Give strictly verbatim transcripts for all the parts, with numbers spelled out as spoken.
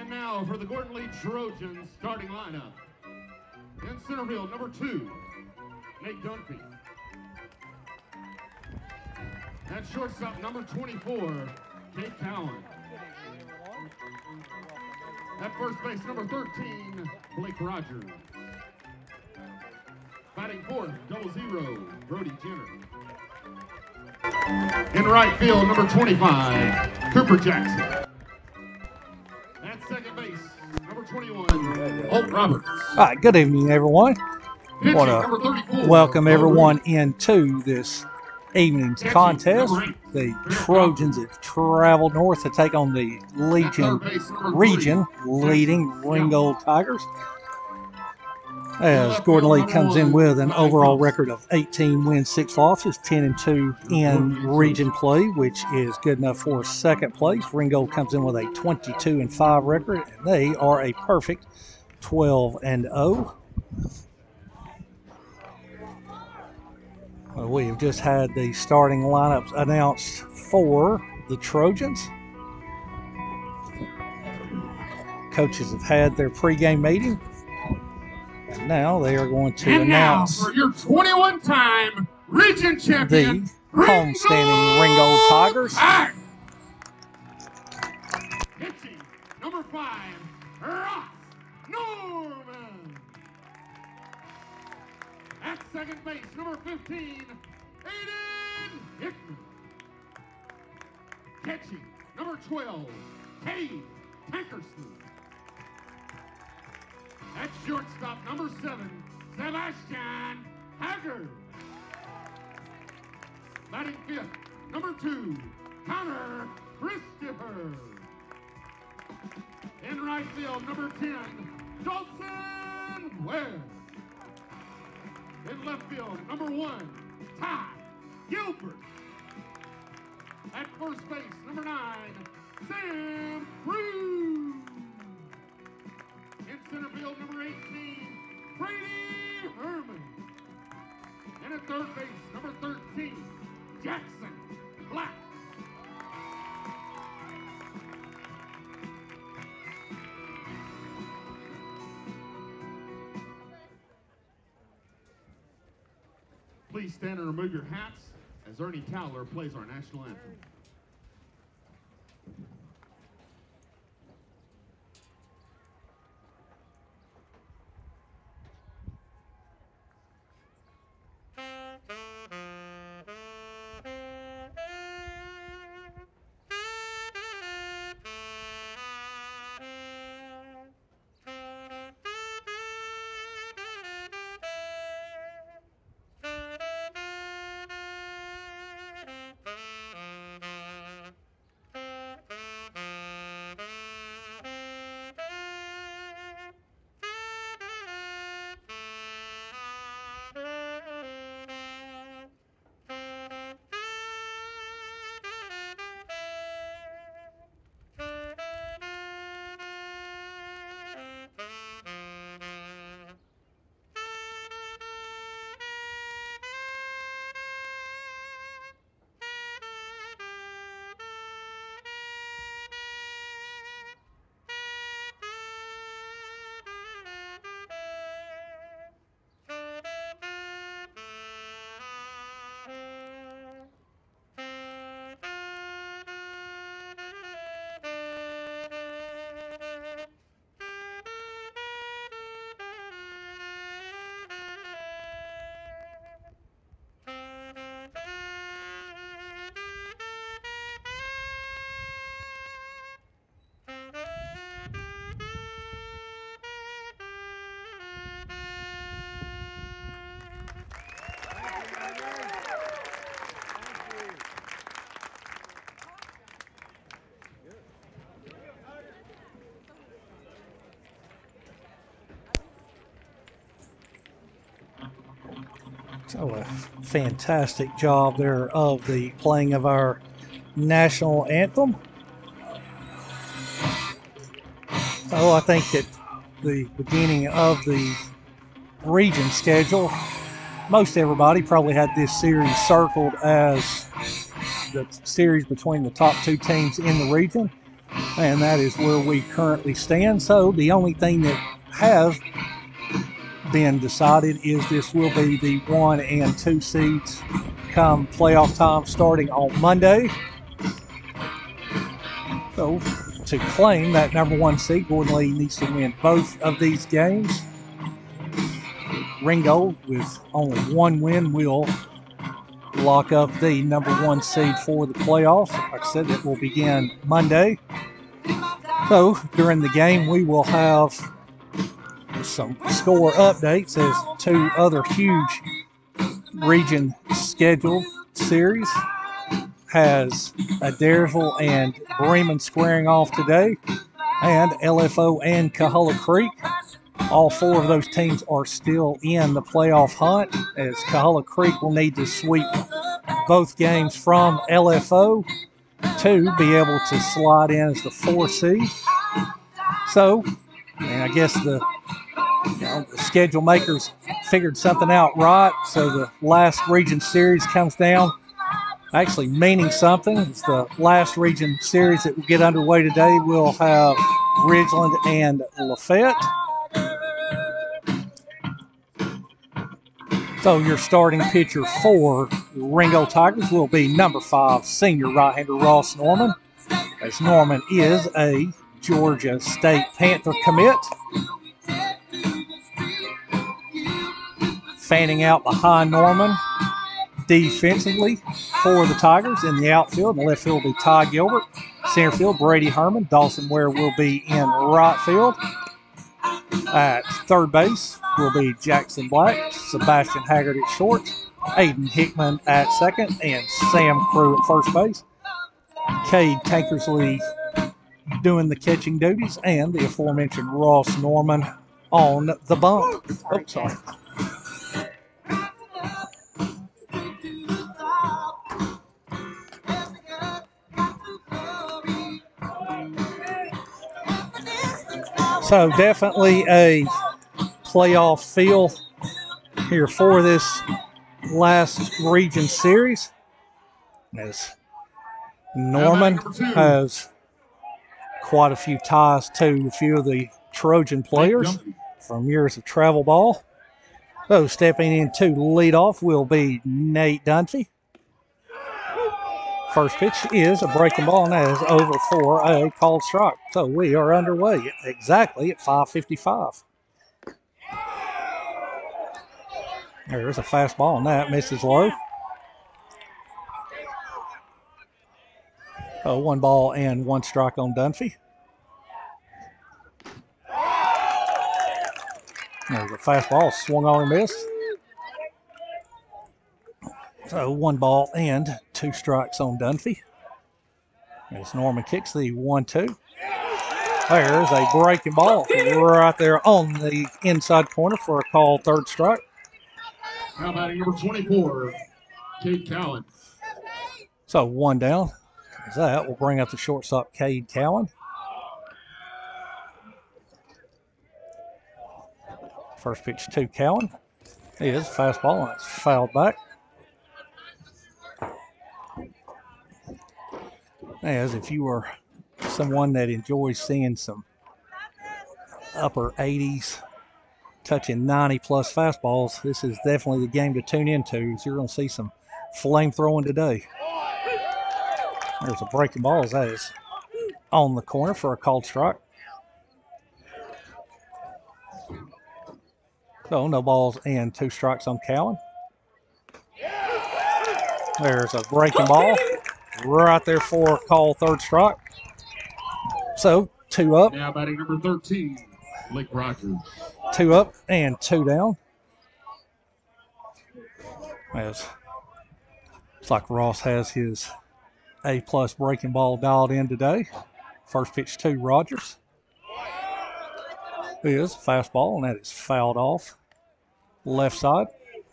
And now for the Gordon Lee Trojans starting lineup. In center field, number two, Nate Dunfee. At shortstop, number twenty-four, Kate Cowan. At first base, number thirteen, Blake Rogers. Batting fourth, double zero, Brody Jenner. In right field, number twenty-five, Cooper Jackson. At second base, number twenty-one, Holt Roberts. All right, good evening, everyone. I want to welcome everyone into this evening's contest. The Trojans have traveled north to take on the Legion region leading Ringgold Tigers, as Gordon Lee comes in with an overall record of eighteen wins, six losses, ten and two in region play, which is good enough for second place. Ringgold comes in with a twenty-two and five record, and they are a perfect twelve and oh. Well, we have just had the starting lineups announced for the Trojans. Coaches have had their pregame meeting. And now they are going to and announce now for your twenty-one time region champion, the homestanding Ringgold Tigers. Tigers. Pitching, number five, Ross Norman. At second base, number fifteen, Aiden Hickman. Catching, number twelve, Cade Tankersley. At shortstop, number seven, Sebastian Haggard. Batting fifth, number two, Connor Christopher. In right field, number ten, Dalton Webb. In left field, number one, Ty Gilbert. At first base, number nine, Sam Cruz. In center field, number eighteen, Brady Herman. And at third base, number thirteen, Jackson Black. Please stand and remove your hats as Ernie Towler plays our national anthem. So a fantastic job there of the playing of our national anthem. So I think that the beginning of the region schedule, most everybody probably had this series circled as the series between the top two teams in the region. And that is where we currently stand. So the only thing that has been decided is this will be the one and two seeds come playoff time starting on Monday. So to claim that number one seed, Gordon Lee needs to win both of these games. Ringgold, with only one win, will lock up the number one seed for the playoffs. Like I said, it will begin Monday. So during the game, we will have some score updates as two other huge region scheduled series has Adairsville and Bremen squaring off today, and L F O and Coahulla Creek. All four of those teams are still in the playoff hunt, as Coahulla Creek will need to sweep both games from L F O to be able to slide in as the four seed. So, and I guess the, you know, the schedule makers figured something out right. So the last region series comes down, actually meaning something. It's the last region series that will get underway today. We'll have Ridgeland and Lafayette. So your starting pitcher for Ringgold Tigers will be number five, senior right-hander Ross Norman, as Norman is a Georgia State Panther commit. Fanning out behind Norman defensively for the Tigers in the outfield. In the left field will be Ty Gilbert. Center field, Brady Herman. Dawson Ware will be in right field. At third base will be Jackson Black, Sebastian Haggard at short, Aiden Hickman at second, and Sam Crew at first base. Cade Tankersley doing the catching duties, and the aforementioned Ross Norman on the bump. Oh, sorry. So definitely a playoff feel here for this last region series, as Norman has quite a few ties to a few of the Trojan players from years of travel ball. So stepping in to lead off will be Nate Dunfee. First pitch is a breaking ball, and that is over for a called strike. So we are underway exactly at five fifty-five. There's a fastball, and that misses low. Oh, one ball and one strike on Dunfee. There's a fastball, swung on and missed. So one ball and two strikes on Dunfee. As Norman kicks the one two. There's a breaking ball right there on the inside corner for a called third strike. How about number twenty-four, Cade Cowan? So one down. That will bring up the shortstop, Cade Cowan. First pitch to Cowan is fastball, and it's fouled back. As if you are someone that enjoys seeing some upper eighties, touching ninety plus fastballs, this is definitely the game to tune into, as you're going to see some flame throwing today. There's a breaking ball, as that is on the corner for a called strike. So no balls and two strikes on Cowan. There's a breaking ball right there for a called third strike. So two up. Now batting number thirteen, Blake Rogers. Two up and two down. As it's like Ross has his A-plus breaking ball dialed in today. First pitch to Rogers is fastball, and that is fouled off left side.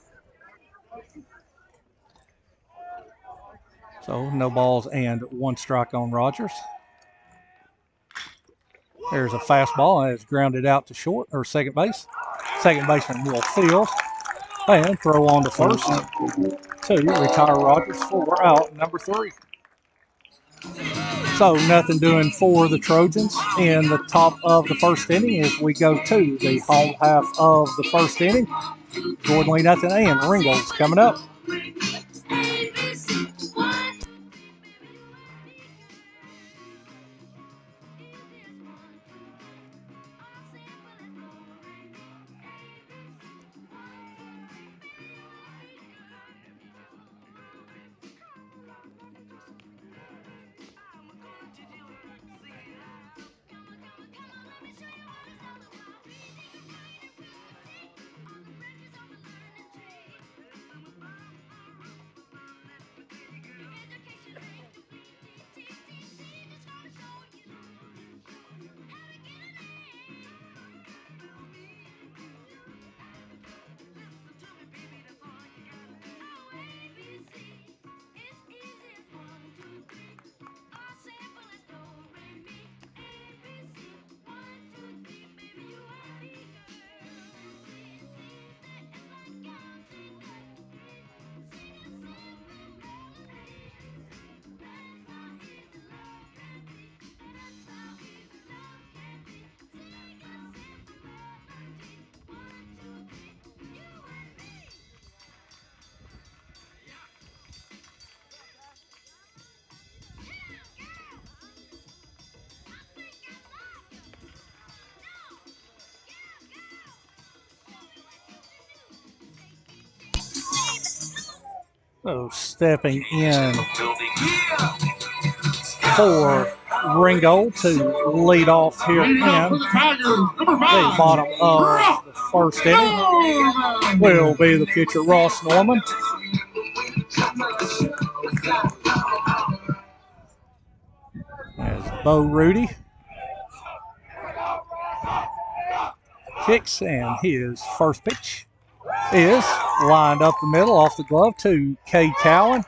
So no balls and one strike on Rogers. There's a fastball, and it's grounded out to short or second base. Second baseman will field and throw on to first to retire Rogers for out number three. So nothing doing for the Trojans in the top of the first inning as we go to the home half of the first inning. Gordon Lee nothing and Ringgold's coming up. So stepping in for Ringgold to lead off here in the bottom of the first inning will be the pitcher Ross Norman. As Bo Rudy kicks, and his first pitch is lined up the middle off the glove to Cade Cowan.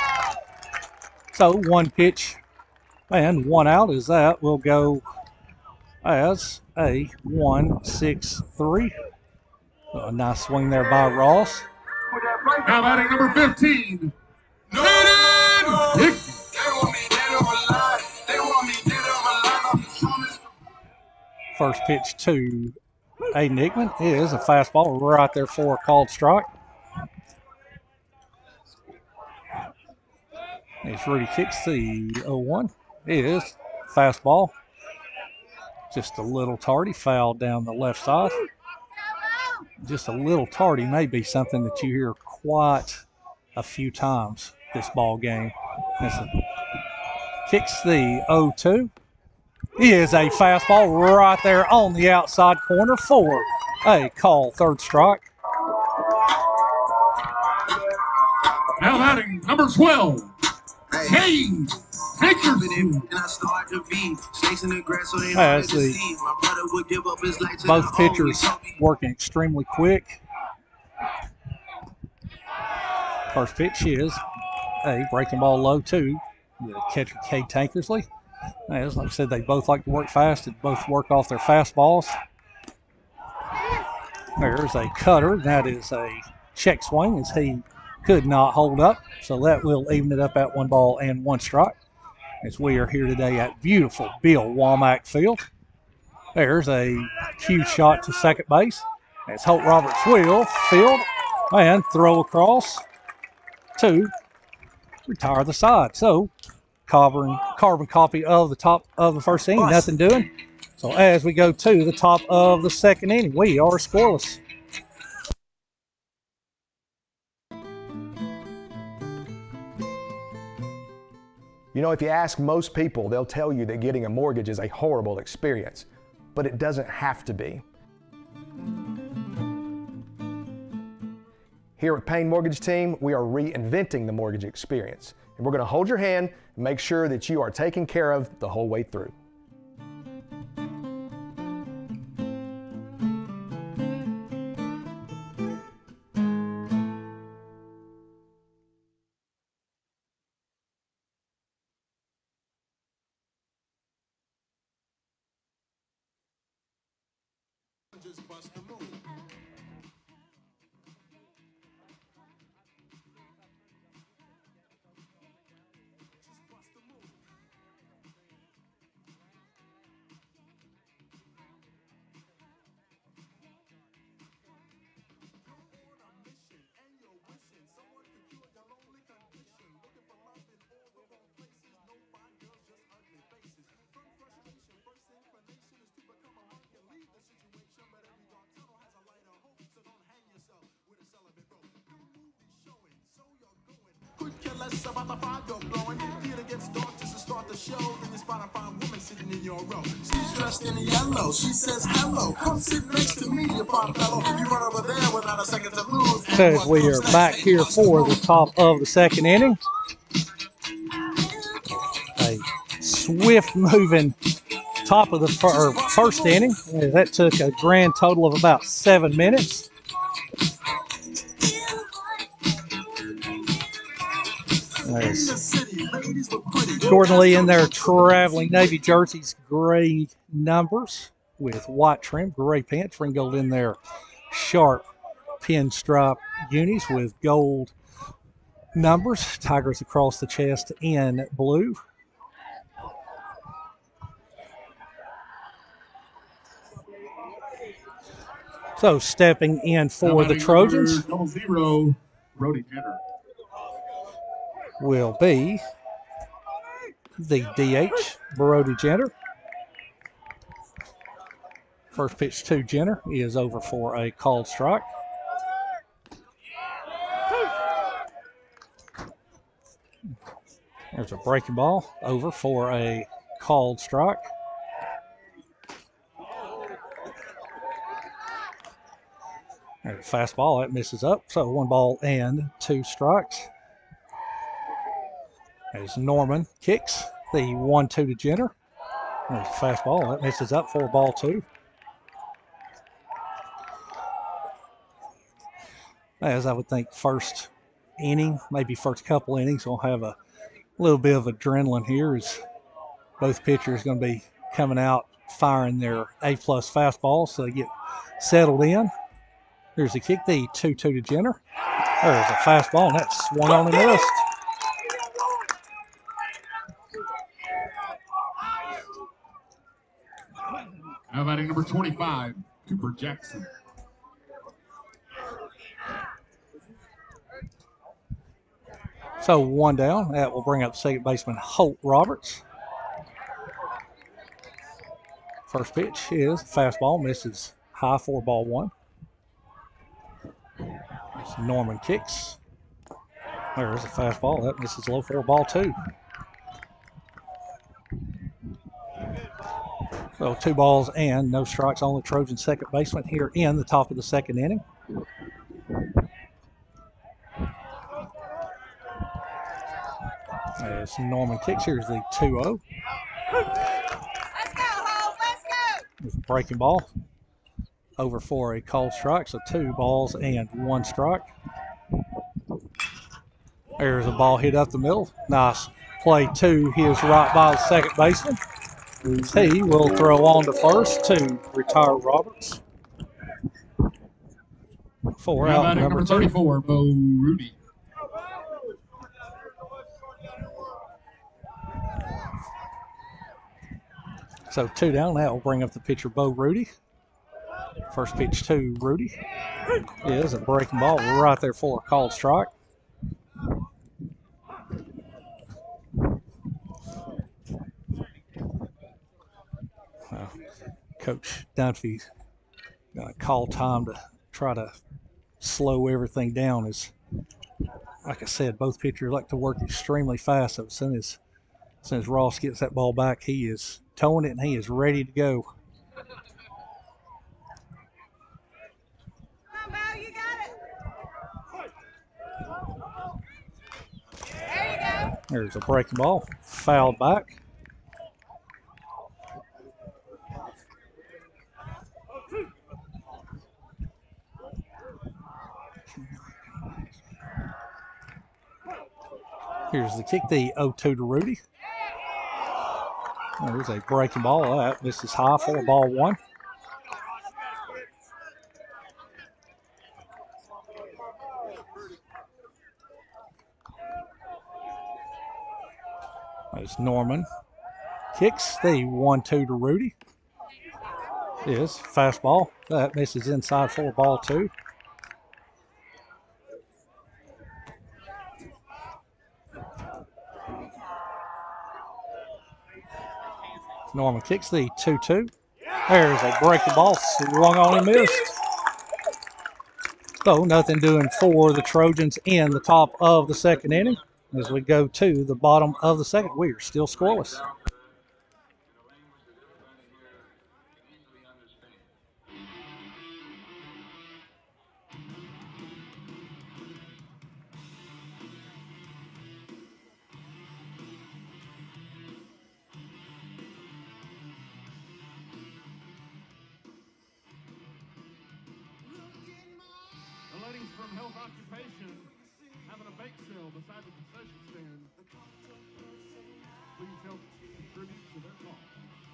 So one pitch and one out as that will go as a one six three. A nice swing there by Ross. Now batting number fifteen, Hayden Hickey. First pitch to Aiden Hickman is a fastball right there for a called strike. As Rudy kicks the oh one is fastball. Just a little tardy, foul down the left side. Just a little tardy may be something that you hear quite a few times this ball game. As kicks the oh two. Is a fastball right there on the outside corner for a call, third strike. Now batting number twelve, Hayden Hickey. As the both pitchers working extremely quick. First pitch is a breaking ball low to the catcher Cade Tankersley. As like I said, they both like to work fast and both work off their fastballs. There's a cutter. That is a check swing as he could not hold up. So that will even it up at one ball and one strike. As we are here today at beautiful Bill Womack Field. There's a cue shot to second base. As Holt Roberts will field and throw across to retire the side. So carbon, carbon copy of the top of the first inning, nothing doing. So as we go to the top of the second inning, we are scoreless. You know, if you ask most people, they'll tell you that getting a mortgage is a horrible experience, but it doesn't have to be. Here at Payne Mortgage Team, we are reinventing the mortgage experience, and we're going to hold your hand and make sure that you are taken care of the whole way through. Just bust the move. Just bust the move. less about the fire you're blowing. Theater gets dark just to start the show. Then you spot a fine woman sitting in your row. She's dressed in yellow. She says hello. Come sit next to me, you fine fellow. You run over there without a second to lose. Says we are back here for the top of the second inning. A swift moving top of the fir first inning. That took a grand total of about seven minutes. There's Jordan Lee in their traveling Navy jerseys, gray numbers with white trim, gray pants. Ringgold in their sharp pinstripe unis with gold numbers. Tigers across the chest in blue. So stepping in for the Trojans Double zero, Brody Jenner. will be the D H, Brody Jenner. First pitch to Jenner is over for a called strike. There's a breaking ball over for a called strike. There's a fastball that misses up, so one ball and two strikes. As Norman kicks the one two to Jenner. There's a fastball that misses up for ball two. As I would think, first inning, maybe first couple innings, we'll have a little bit of adrenaline here as both pitchers going to be coming out firing their A-plus fastballs so they get settled in. Here's the kick, the two two to Jenner. There's a fastball, and that's swung on and missed. How about number twenty-five, Cooper Jackson? So one down. That will bring up second baseman Holt Roberts. First pitch is fastball, misses high for ball one. There's Norman kicks. There's a fastball. That misses low for ball two. So two balls and no strikes on the Trojan second baseman here in the top of the second inning. As Norman kicks, here's the two oh. Let's go, Hope. Let's go. There's a breaking ball over for a called strike, so two balls and one strike. There's a ball hit up the middle. Nice play to his right by the second baseman. He will throw on to first to retire Roberts. Four How out, about number number two. thirty-four, Bo Rudy? So two down. That will bring up the pitcher, Bo Rudy. First pitch to Rudy is a breaking ball right there for a called strike. Uh, Coach Dunfee's going to call time to try to slow everything down. As, like I said, both pitchers like to work extremely fast. So as soon as, as soon as Ross gets that ball back, he is towing it and he is ready to go. Come on, Bo, you got it. There you go. There's a breaking ball, fouled back. Here's the kick, the oh two to Rudy. There's a breaking ball. That misses high for ball one. There's Norman. Kicks the one two to Rudy. Is fastball. That misses inside for ball two. Norman kicks the two two. There's a breaking ball, swung on and missed. So nothing doing for the Trojans in the top of the second inning. as we go to the bottom of the second. We are still scoreless. The ladies from Health Occupation having a bake sale beside the concession stand. Please help contribute to their cause.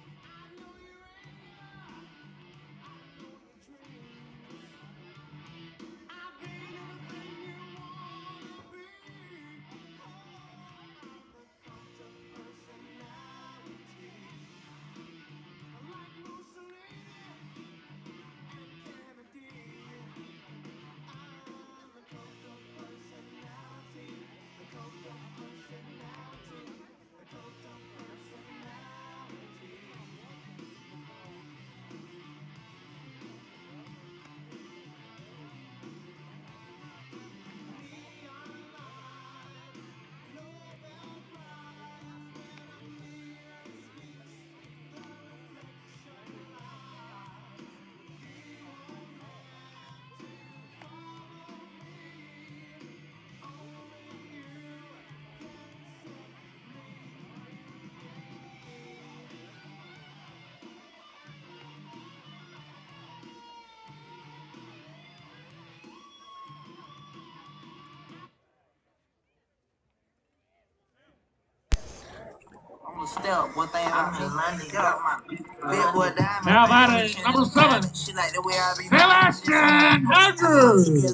Step, one thing I'm in London, got my big boy diamond. Now that is number seven, She like the way I be Sebastian Andrews.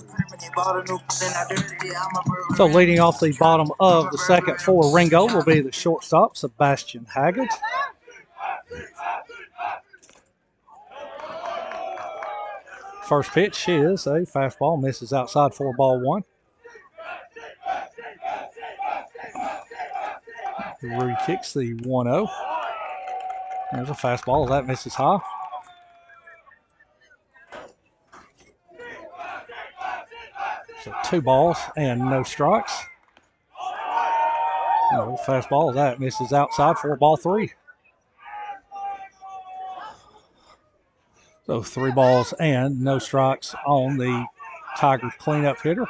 So leading off the bottom of the second for Ringgold will be the shortstop, Sebastian Haggard. First pitch is a fastball, misses outside for ball one. Rudy kicks the one oh. There's a fastball, that misses high. So two balls and no strikes. No fastball, that misses outside for ball three. So three balls and no strikes on the Tigers cleanup hitter.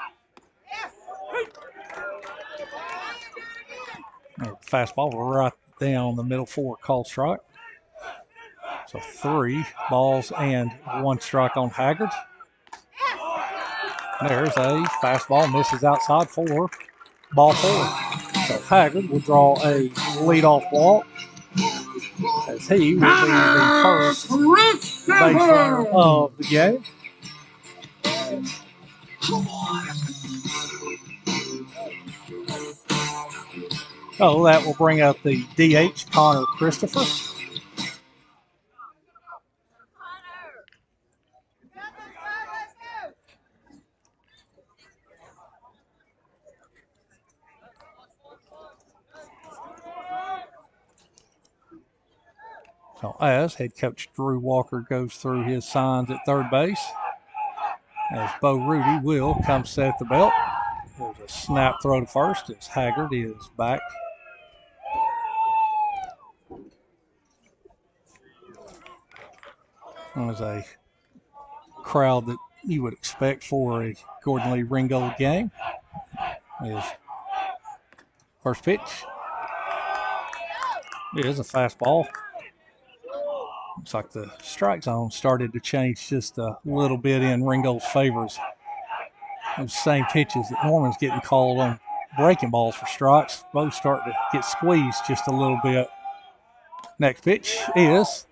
Fastball right down the middle for called strike. So three balls and one strike on Haggard. There's a fastball, misses outside for ball four. So Haggard will draw a leadoff walk as he will be the first base runner of the game. Oh, that will bring up the D H, Connor Christopher. So as head coach Drew Walker goes through his signs at third base, as Bo Rudy will come set at the belt. There's a snap throw to first as Haggard is back. There's a crowd that you would expect for a Gordon Lee Ringgold game. Is first pitch. It is a fastball. Looks like the strike zone started to change just a little bit in Ringgold's favors. Those same pitches that Norman's getting called on breaking balls for strikes, both starting to get squeezed just a little bit. Next pitch is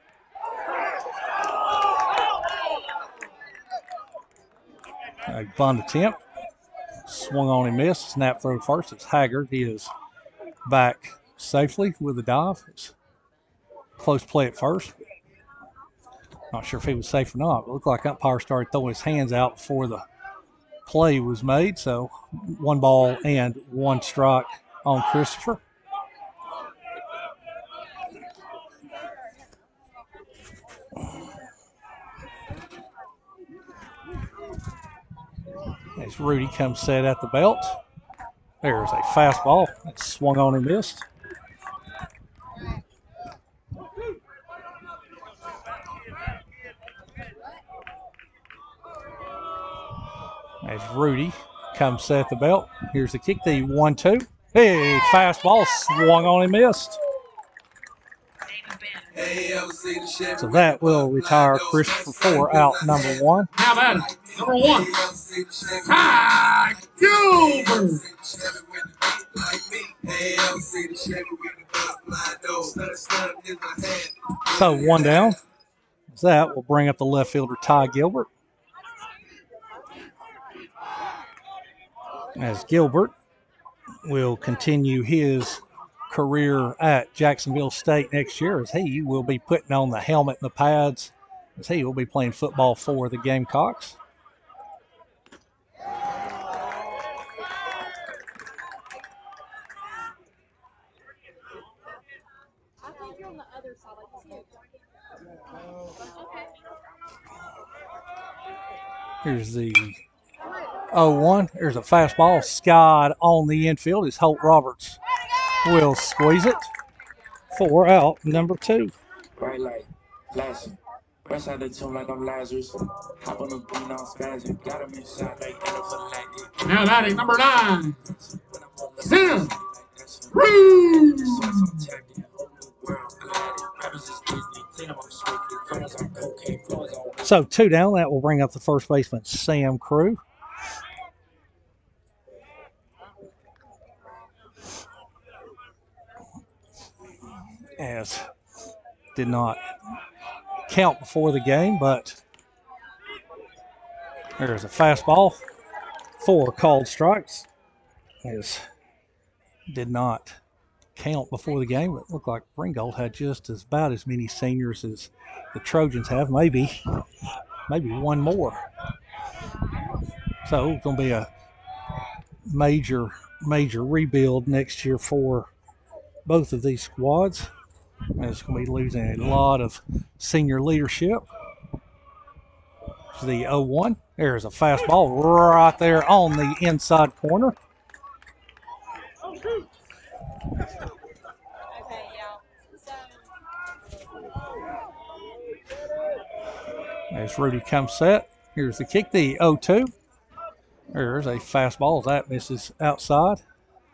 a bunt attempt. Swung on and missed. Snap throw first. It's Haggard. He is back safely with the dive. It's close play at first. Not sure if he was safe or not. It looked like umpire started throwing his hands out before the play was made. So one ball and one strike on Christopher. As Rudy comes set at the belt. There's a fastball that swung on and missed. As Rudy comes set the belt. Here's the kick, the one two. Hey, fastball swung on and missed. So that will retire Christopher Four, out number one. How about it? Number one, Ty Gilbert. So one down. That will bring up the left fielder, Ty Gilbert. As Gilbert will continue his career at Jacksonville State next year, as he will be putting on the helmet and the pads, as he will be playing football for the Gamecocks. Here's the oh one. There's a fastball skied on the infield as Holt Roberts will squeeze it. Four out, number two. Bright light, flashing. Fresh out the tomb like I'm Lazarus. Hop on the beam, I'm spazzing. Got him inside like N F L like Now batting number nine, Sam Cruz. So two down. That will bring up the first baseman, Sam Crew. As did not count before the game, but there's a fastball. Four called strikes. As did not count before the game, but it looked like Ringgold had just as about as many seniors as the Trojans have, maybe, maybe one more. So it's going to be a major, major rebuild next year for both of these squads. And it's going to be losing a lot of senior leadership. The oh one. There's a fastball right there on the inside corner. As Rudy comes set, here's the kick, the oh two. There's a fastball, that misses outside.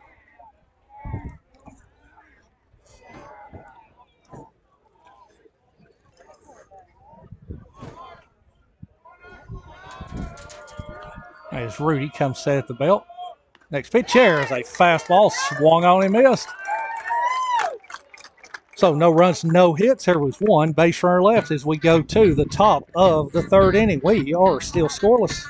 As Rudy comes set at the belt. Next pitch, here is a fastball, swung on and missed. So no runs, no hits. There was one base runner left as we go to the top of the third inning. We are still scoreless.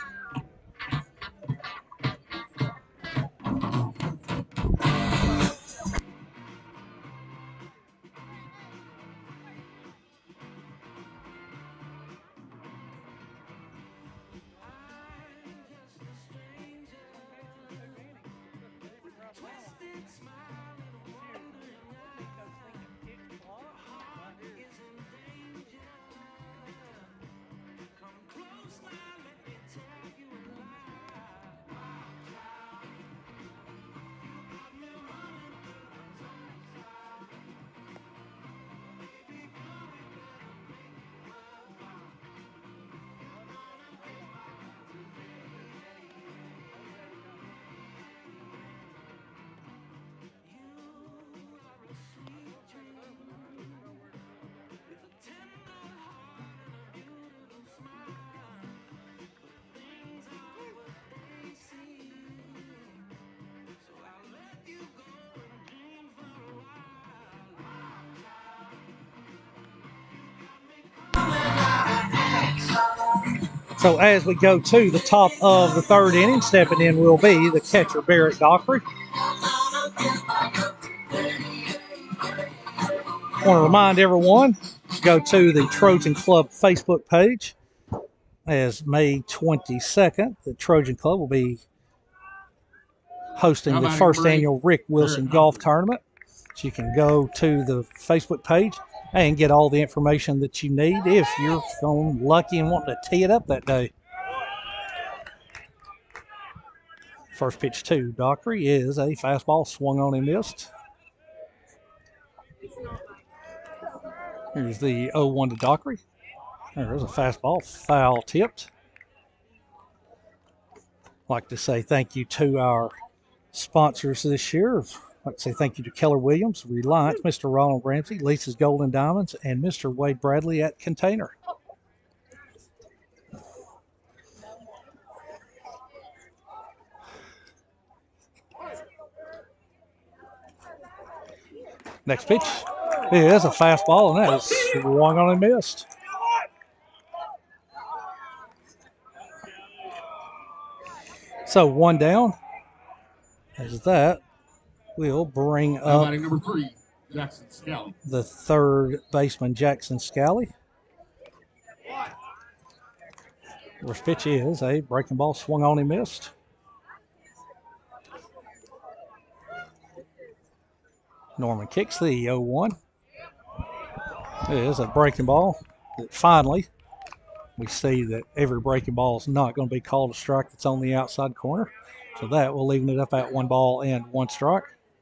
So as we go to the top of the third inning, stepping in will be the catcher, Barrett Dockery. I want to remind everyone, go to the Trojan Club Facebook page. As May twenty-second, the Trojan Club will be hosting the first annual Rick Wilson Golf Tournament. So you can go to the Facebook page and get all the information that you need if you're feeling lucky and wanting to tee it up that day. First pitch to Dockery is a fastball swung on and missed. Here's the oh one to Dockery. There's a fastball, foul tipped. I'd like to say thank you to our sponsors this year. I'd like to say thank you to Keller Williams, Reliance, Mister Ronald Ramsey, Lisa's Golden Diamonds, and Mister Wade Bradley at Container. Next pitch is a fastball, and that is swung on and missed. So one down. As that will bring up number three, Jackson Scally. the third baseman, Jackson Scally. First pitch is a breaking ball swung on and missed. Norman kicks the oh one. It is a breaking ball that finally we see that every breaking ball is not going to be called a strike that's on the outside corner. So that will leave it up at one ball and one strike.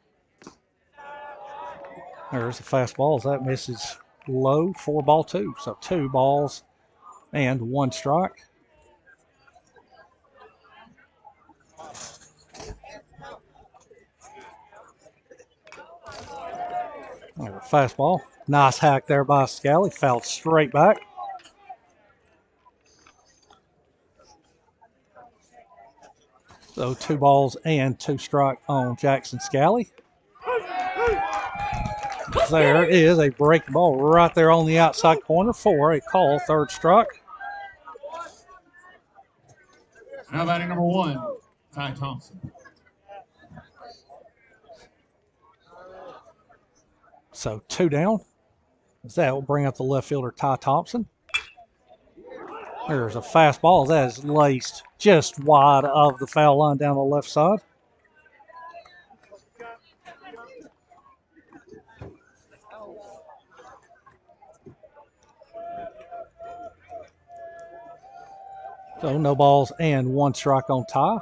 There's a fastball as that misses low, four ball two. So two balls and one strike. There's a fastball. Nice hack there by Scally. Fouled straight back. So two balls and two strike on Jackson Scally. There is a breaking ball right there on the outside corner for a call, third strike. Now batting number one, Ty Thompson. So two down. That will bring up the left fielder, Ty Thompson. There's a fastball that is laced just wide of the foul line down the left side. So no balls and one strike on Ty.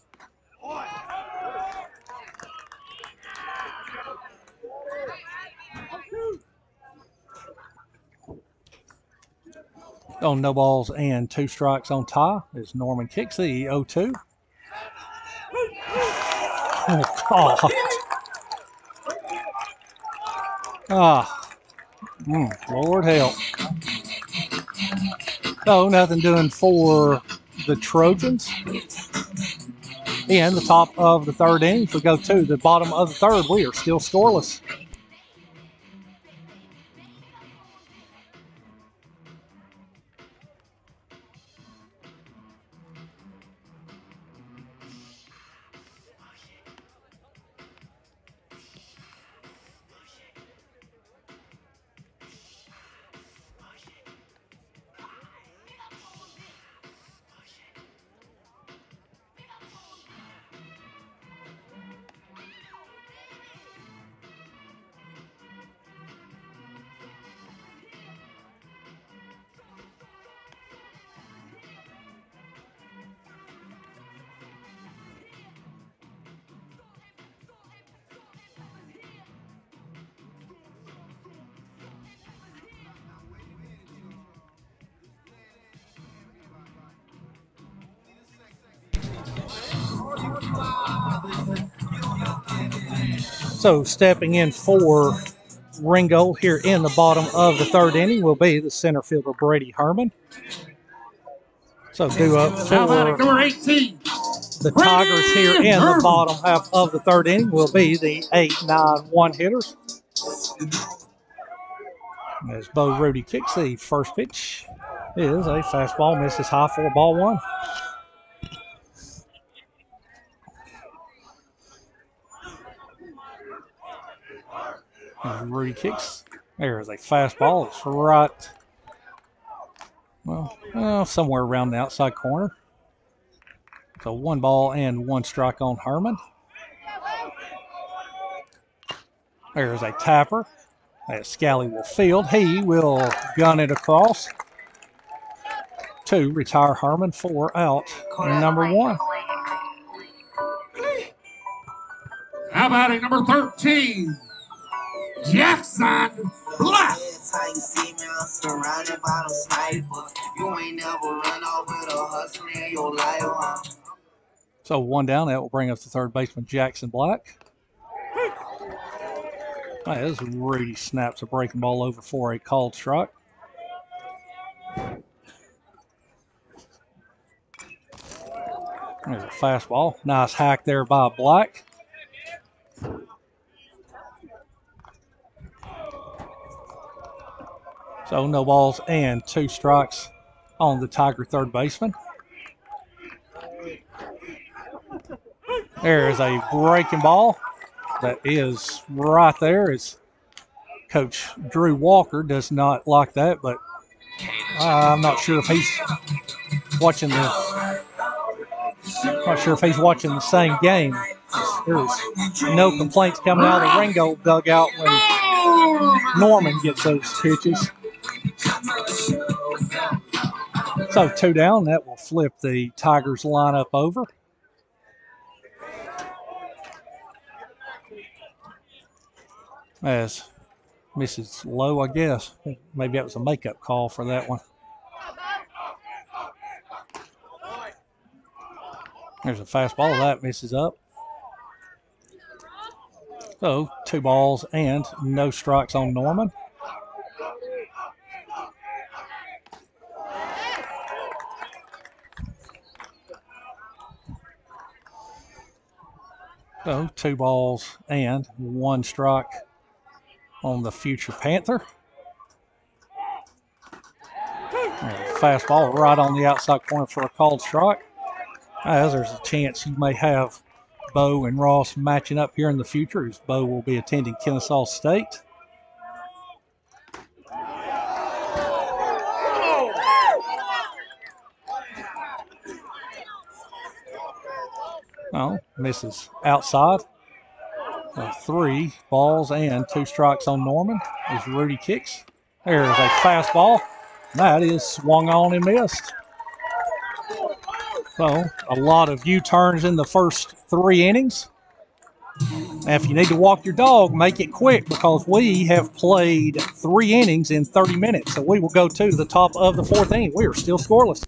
On no balls and two strikes on Ty as Norman kicks the oh two. Oh, God. Ah, mm, Lord help. Oh, nothing doing for the Trojans. In the top of the third inning, if we go to the bottom of the third, we are still scoreless. So stepping in for Ringgold here in the bottom of the third inning will be the center fielder, Brady Herman. So due up for number eighteen. the Tigers here in the bottom half of the third inning will be the eight nine one hitters. As Bo Rudy kicks the first pitch is a fastball, misses high for ball one. As Rudy kicks, there is a fastball. It's right, well, well, somewhere around the outside corner. So one ball and one strike on Herman. There's a tapper. As Scally will field, he will gun it across to retire Herman for out number one. Now batting number thirteen, Jackson Black. How you see me, I'm surrounded by the snipers. You ain't never run off with a hustle in your life, huh? So one down. That will bring us to third baseman Jackson Black. As Rudy snaps a breaking ball over for a called strike. There's a fastball. Nice hack there by Black. So no balls and two strikes on the Tiger third baseman. There is a breaking ball that is right there. As Coach Drew Walker does not like that, but I'm not sure if he's watching the not sure if he's watching the same game. There's no complaints coming out of the Ringgold dugout when Norman gets those pitches. So two down. That will flip the Tigers lineup over. As Missus Lowe, I guess. Maybe that was a makeup call for that one. There's a fastball. That misses up. So two balls and no strikes on Norman. So two balls and one strike on the future Panther. Fastball right on the outside corner for a called strike. As there's a chance you may have Bo and Ross matching up here in the future, as Bo will be attending Kennesaw State. Oh, misses outside. Uh, three balls and two strikes on Norman as Rudy kicks. There's a fastball. That is swung on and missed. So a lot of U-turns in the first three innings. Now, if you need to walk your dog, make it quick, because we have played three innings in thirty minutes. So we will go to the top of the fourth inning. We are still scoreless.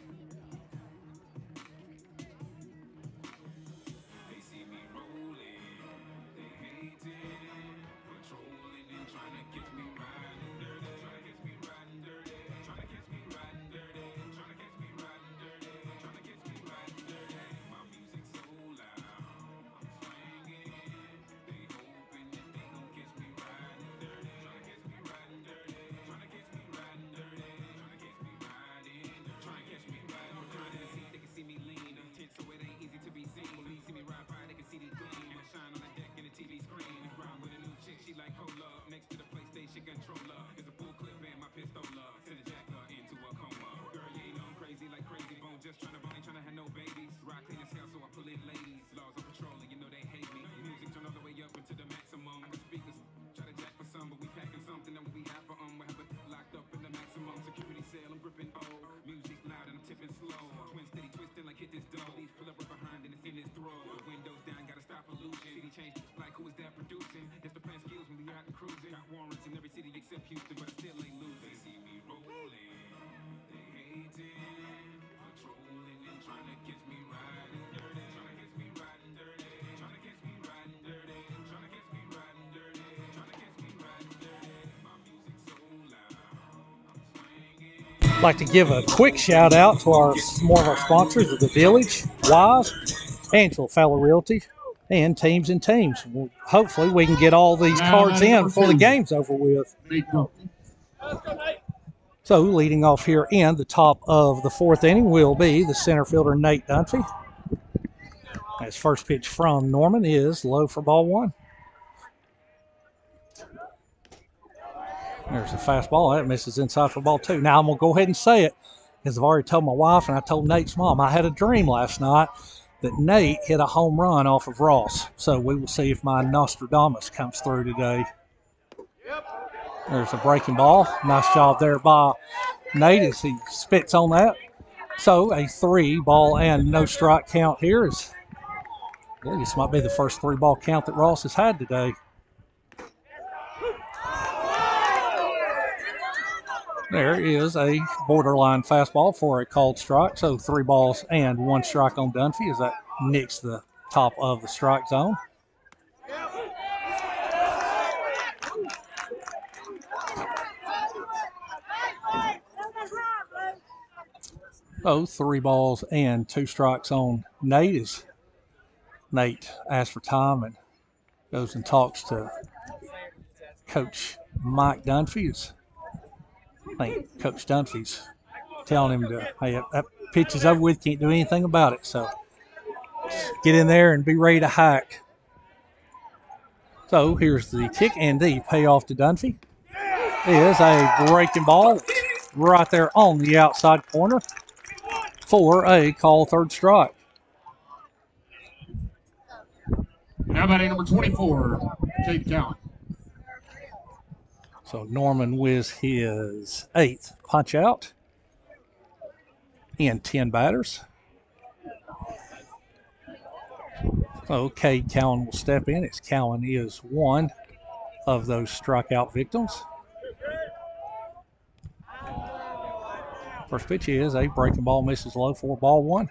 I'd like to give a quick shout out to our more of our sponsors of the Village, Wise, Angela Fowler Realty, and Teams and Teams. Well, hopefully we can get all these cards in before the game's over with. So leading off here in the top of the fourth inning will be the center fielder Nate Dunfee. His first pitch from Norman is low for ball one. There's a fastball. That misses inside for ball two. Now I'm going to go ahead and say it, because I've already told my wife and I told Nate's mom. I had a dream last night that Nate hit a home run off of Ross. So we will see if my Nostradamus comes through today. There's a breaking ball. Nice job there by Nate as he spits on that. So a three ball and no strike count here as believe this might be the first three ball count that Ross has had today. There is a borderline fastball for a called strike. So three balls and one strike on Dunfee as that nicks the top of the strike zone. So three balls and two strikes on Nate as Nate asks for time and goes and talks to Coach Mike Dunfee. I think Coach Dunphy's telling him to, hey, that pitch is over with, can't do anything about it. So get in there and be ready to hike. So here's the kick and the payoff to Dunfee. Is a breaking ball right there on the outside corner for a call third strike. Now batting number twenty-four, Jake Cowan. So Norman with his eighth punch out and ten batters. So Cade Cowan will step in as Cowan is one of those strikeout victims. First pitch is a breaking ball, misses low for ball one.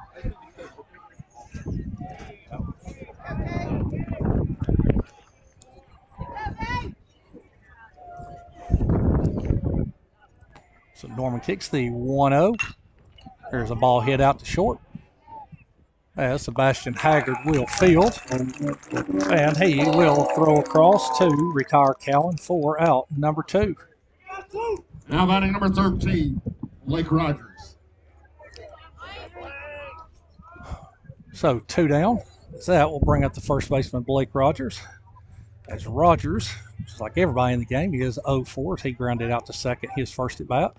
So Norman kicks the one oh. There's a ball hit out to short. As Sebastian Haggard will field. And he will throw across to retire Cowan for out number two. Now batting number thirteen, Blake Rogers. So two down. So that will bring up the first baseman, Blake Rogers. As Rogers, just like everybody in the game, he is oh four as he grounded out to second his first at bat.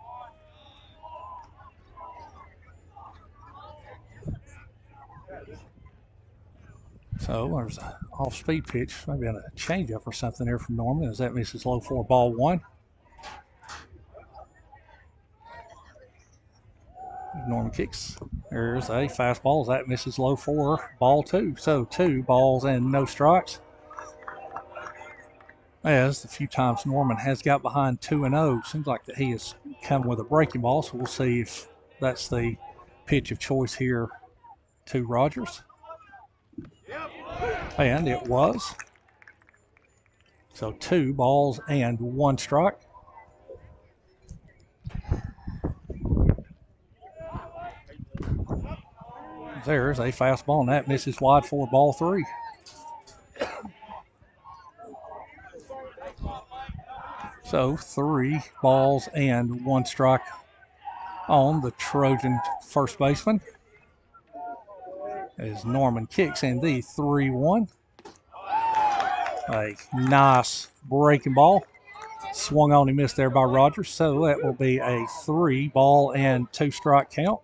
So there's an off-speed pitch, maybe on a changeup or something there from Norman as that misses low for ball one. Norman kicks. There's a fastball as that misses low for ball two. So two balls and no strikes. As the few times Norman has got behind two and oh, seems like that he has come with a breaking ball. So we'll see if that's the pitch of choice here to Rogers. And it was. So two balls and one strike. There's a fastball, and that misses wide for ball three. So three balls and one strike on the Trojan first baseman. As Norman kicks in the three one. A nice breaking ball. Swung on and missed there by Rogers. So that will be a three ball and two strike count.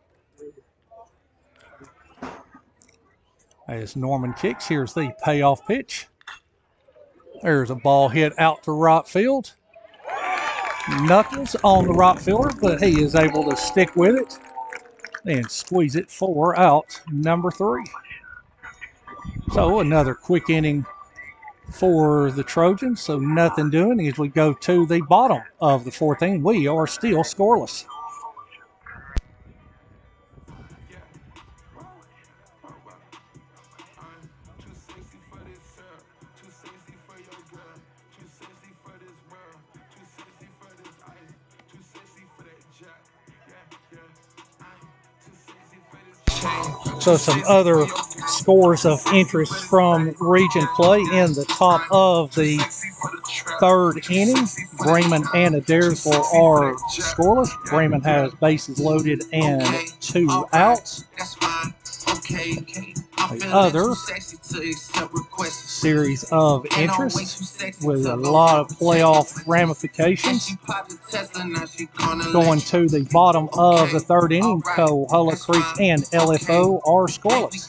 As Norman kicks, here's the payoff pitch. There's a ball hit out to right field. Knuckles on the right fielder, but he is able to stick with it and squeeze it for out number three. So another quick inning for the Trojans. So nothing doing as we go to the bottom of the fourth inning. We are still scoreless. So some other scores of interest from region play in the top of the third inning. Bremen and Adairsville are scoreless. Bremen has bases loaded and two outs. The other series of interest with a lot of playoff ramifications. Going to the bottom of the third inning, Coahulla Creek and L F O are scoreless.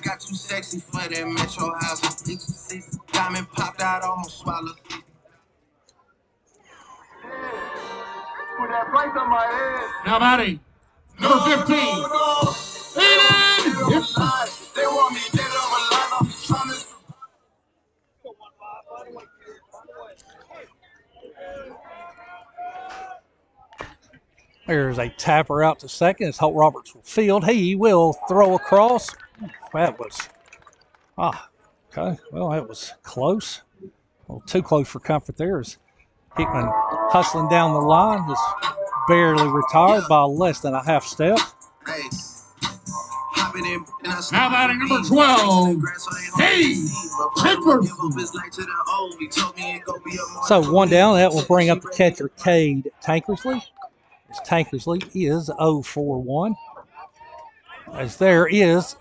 Now batting number fifteen, Aiden Gibson. They want me dead on my line. There's a tapper out to second as Holt Roberts will field. He will throw across. That was, ah, okay. Well, that was close. A little too close for comfort there as Hickman hustling down the line, just barely retired by less than a half step. Now batting number twelve, Dave Chickamauga. So one down, that will bring up the catcher, Cade Tankersley. As Tankersley is oh for one. As there is,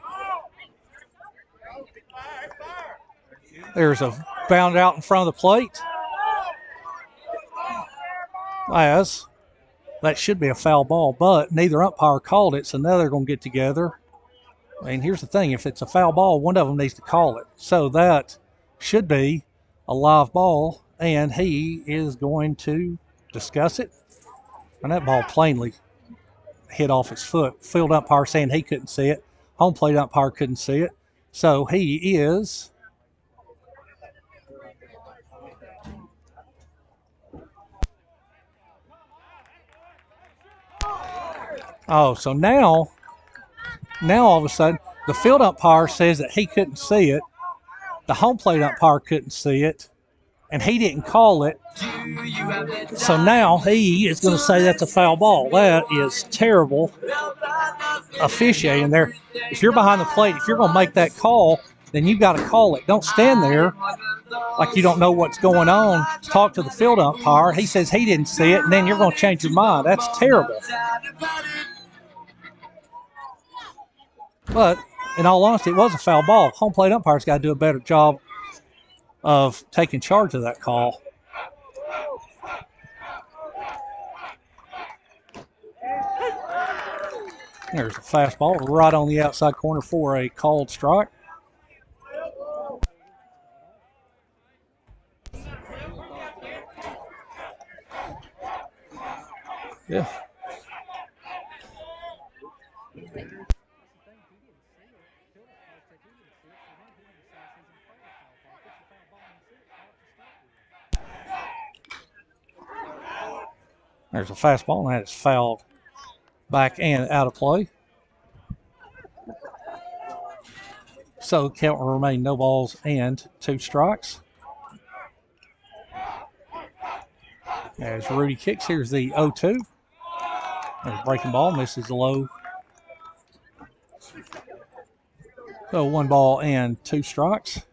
there's a bound out in front of the plate. As that should be a foul ball, but neither umpire called it, so now they're going to get together. And here's the thing, if it's a foul ball, one of them needs to call it. So that should be a live ball, and he is going to discuss it. And that ball plainly hit off his foot. Field umpire saying he couldn't see it. Home plate umpire couldn't see it. So he is oh, so now now all of a sudden the field umpire says that he couldn't see it. The home plate umpire couldn't see it, and he didn't call it. So now he is going to say that's a foul ball. That is terrible officiating there. If you're behind the plate, if you're going to make that call, then you've got to call it. Don't stand there like you don't know what's going on. Talk to the field umpire. He says he didn't see it, and then you're going to change your mind. That's terrible. But in all honesty, it was a foul ball. Home plate umpire's got to do a better job of taking charge of that call. There's a fastball right on the outside corner for a called strike. Yeah. There's a fastball, and that is fouled back and out of play. So count will remain no balls and two strikes. As Rudy kicks, here's the oh two. There's a breaking ball, misses the low. So one ball and two strikes.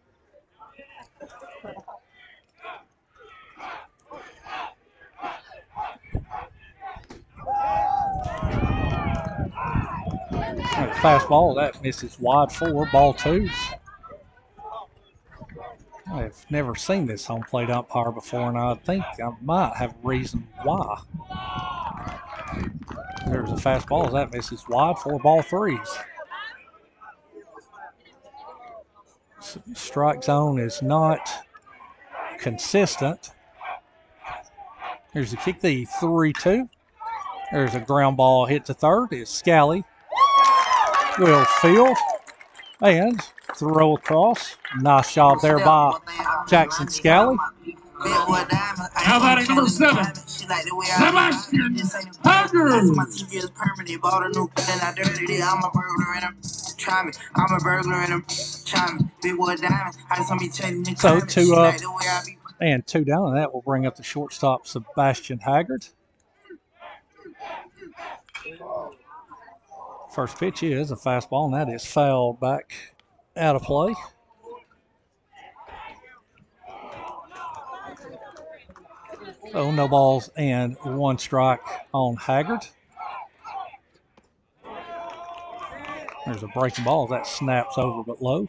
And a fastball, that misses wide four, ball twos. I've never seen this home plate umpire before, and I think I might have a reason why. There's a fastball, that misses wide, four ball threes. Strike zone is not consistent. Here's the kick, the three two. There's a ground ball hit to third. Is Scally will field and throw across. Nice job there by Jackson Scally. How about number seven, Sebastian Tucker. So two up and two down, and that will bring up the shortstop, Sebastian Haggard. First pitch is a fastball, and that is fouled back out of play. So no balls and one strike on Haggard. There's a breaking ball that snaps over but low.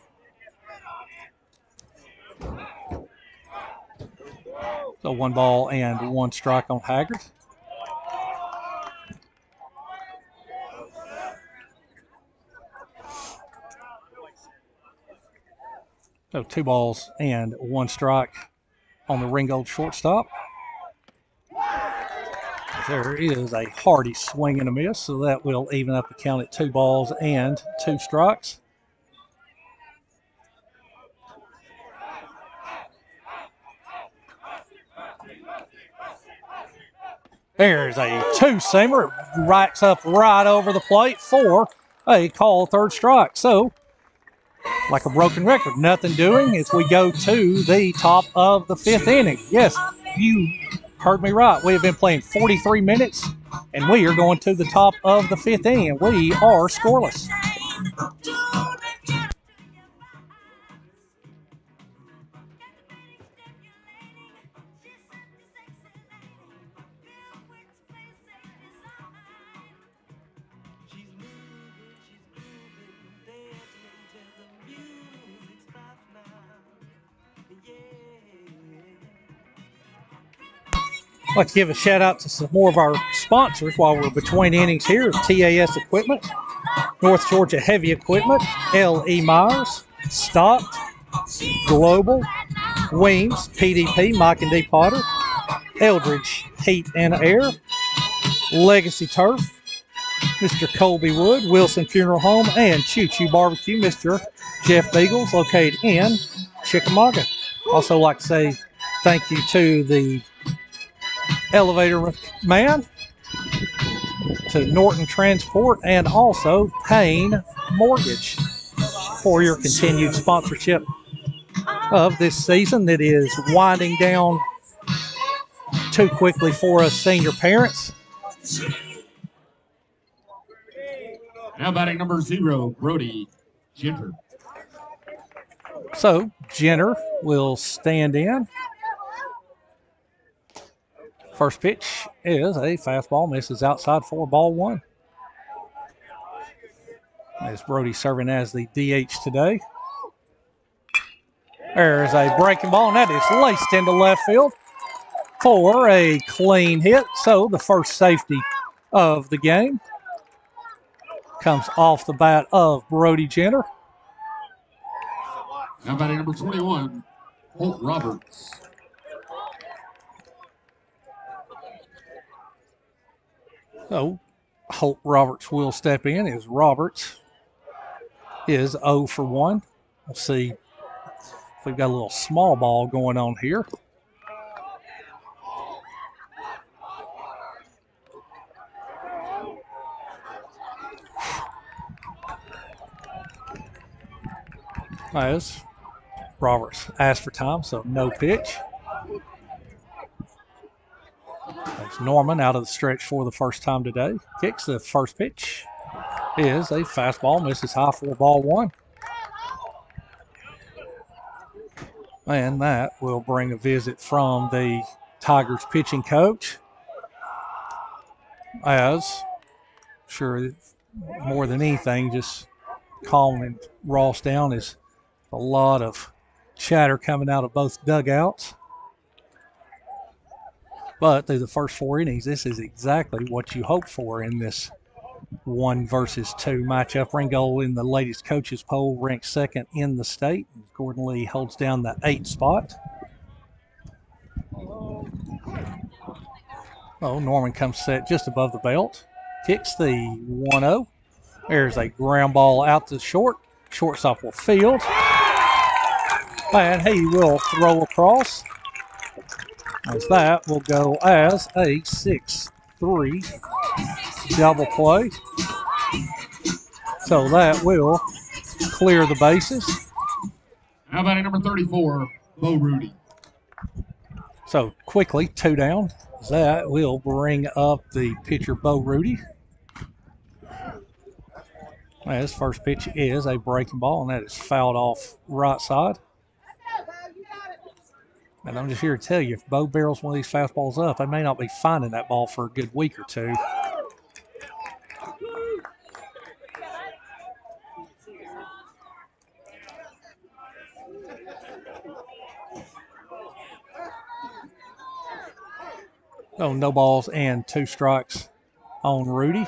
So one ball and one strike on Haggard. So two balls and one strike on the Ringgold shortstop. There is a hearty swing and a miss, so that will even up the count at two balls and two strikes. There's a two-seamer. Racks up right over the plate for a call third strike. So, like a broken record, nothing doing as we go to the top of the fifth inning. Yes, you heard me right. We have been playing forty-three minutes, and we are going to the top of the fifth inning, and we are scoreless. I'd like to give a shout out to some more of our sponsors while we're between innings here. T A S Equipment, North Georgia Heavy Equipment, L E Myers, Stocked, Global, Weems, P D P, Mike and D. Potter, Eldridge Heat and Air, Legacy Turf, Mister Colby Wood, Wilson Funeral Home, and Choo Choo Barbecue, Mister Jeff Beagles, located in Chickamauga. Also like to say thank you to the Elevator Man, to Norton Transport, and also Payne Mortgage for your continued sponsorship of this season that is winding down too quickly for us senior parents. Now batting number zero, Brody Jenner. So Jenner will stand in. First pitch is a fastball, misses outside for ball one. As Brody serving as the D H today. There's a breaking ball, and that is laced into left field for a clean hit. So the first safety of the game comes off the bat of Brody Jenner. Now batting number twenty-one, Holt Roberts. So Holt Roberts will step in as Roberts is oh for one. We'll see if we've got a little small ball going on here. As Roberts asked for time, so no pitch. As Norman out of the stretch for the first time today. Kicks the first pitch. Is a fastball, misses high for ball one. And that will bring a visit from the Tigers pitching coach. As, sure, more than anything, just calming Ross down is a lot of chatter coming out of both dugouts. But through the first four innings, this is exactly what you hope for in this one versus two matchup. Ringgold in the latest coaches poll ranked second in the state. Gordon Lee holds down the eighth spot. Oh, Norman comes set just above the belt. Kicks the one oh. There's a ground ball out to short. Shortstop will field. And he will throw across. As that will go as a six three double play. So that will clear the bases. How about number thirty-four, Bo Rudy? So quickly, two down. That will bring up the pitcher, Bo Rudy. His first pitch is a breaking ball, and that is fouled off right side. And I'm just here to tell you, if Bo barrels one of these fastballs up, they may not be finding that ball for a good week or two. Oh, no balls and two strikes on Rudy.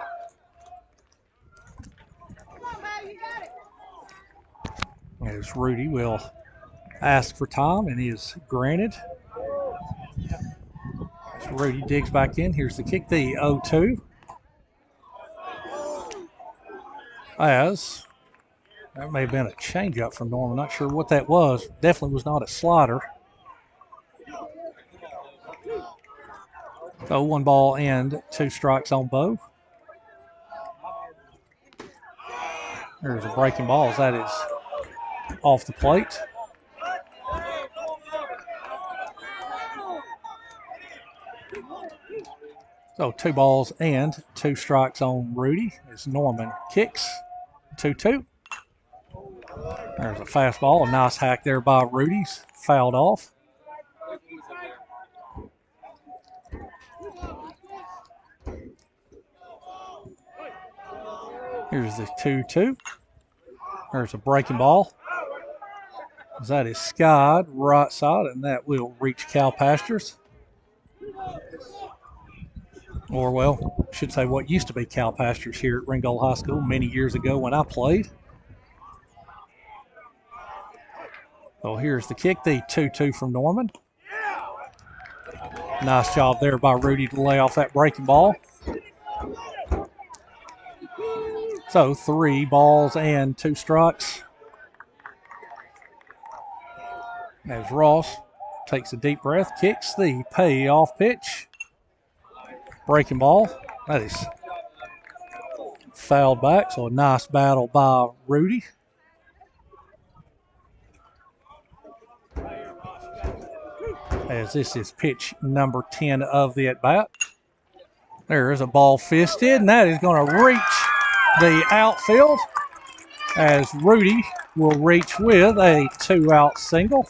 As Rudy will ask for time, and he is granted. As Rudy digs back in, here's the kick, the oh two. As that may have been a changeup from Norman. Not sure what that was. Definitely was not a slider. So one ball and two strikes on both. There's a breaking ball as that is off the plate. So two balls and two strikes on Rudy as Norman kicks. two two. There's a fastball. A nice hack there by Rudy's. Fouled off. Here's the two two. There's a breaking ball. That is skied right side, and that will reach cow pastures. Or, well, I should say what used to be cow pastures here at Ringgold High School many years ago when I played. So here's the kick, the two two from Norman. Nice job there by Rudy to lay off that breaking ball. So three balls and two strikes. As Ross takes a deep breath, kicks the payoff pitch. Breaking ball. That is fouled back, so a nice battle by Rudy. As this is pitch number ten of the at-bat. There is a ball fisted, and that is going to reach the outfield as Rudy will reach with a two-out single.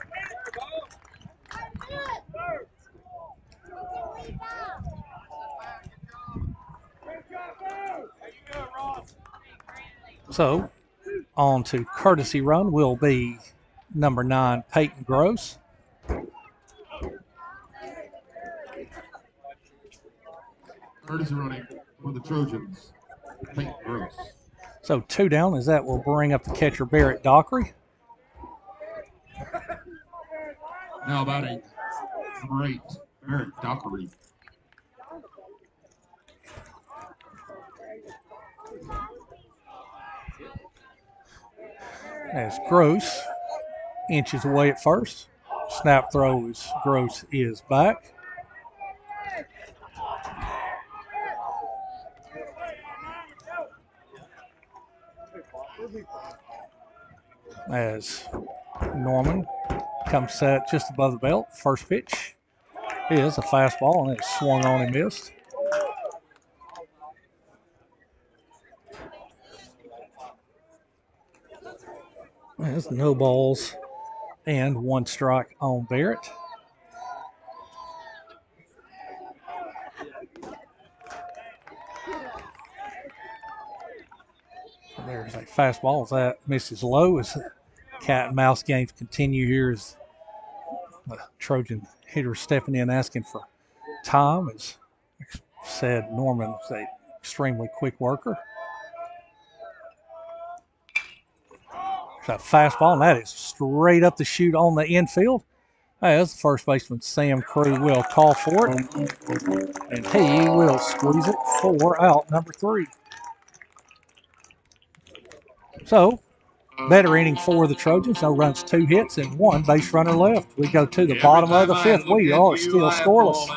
So, on to courtesy run will be number nine, Peyton Gross. Courtesy running for the Trojans, Peyton Gross. So two down as that will bring up the catcher, Barrett Dockery. Now about a great Barrett Dockery. As Gross inches away at first. Snap throw as Gross is back. As Norman comes set just above the belt. First pitch is a fastball, and it's swung on and missed. There's no balls and one strike on Barrett. There's a fastball as that misses low as cat and mouse games continue here as the Trojan hitter stepping in asking for time. As said, Norman is an extremely quick worker. There's a fastball, and that is straight up the chute on the infield. As the first baseman Sam Crew will call for it, and he will squeeze it for out number three. So, better inning for the Trojans. No runs, two hits, and one base runner left. We go to the bottom of the fifth. We are still scoreless.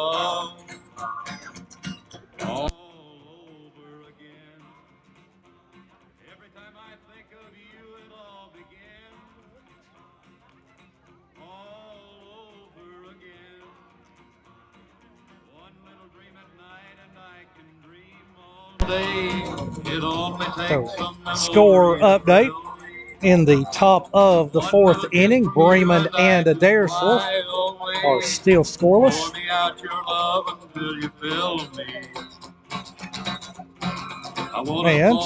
So, score update in the top of the fourth inning. Bremen and Adairsville are still scoreless. And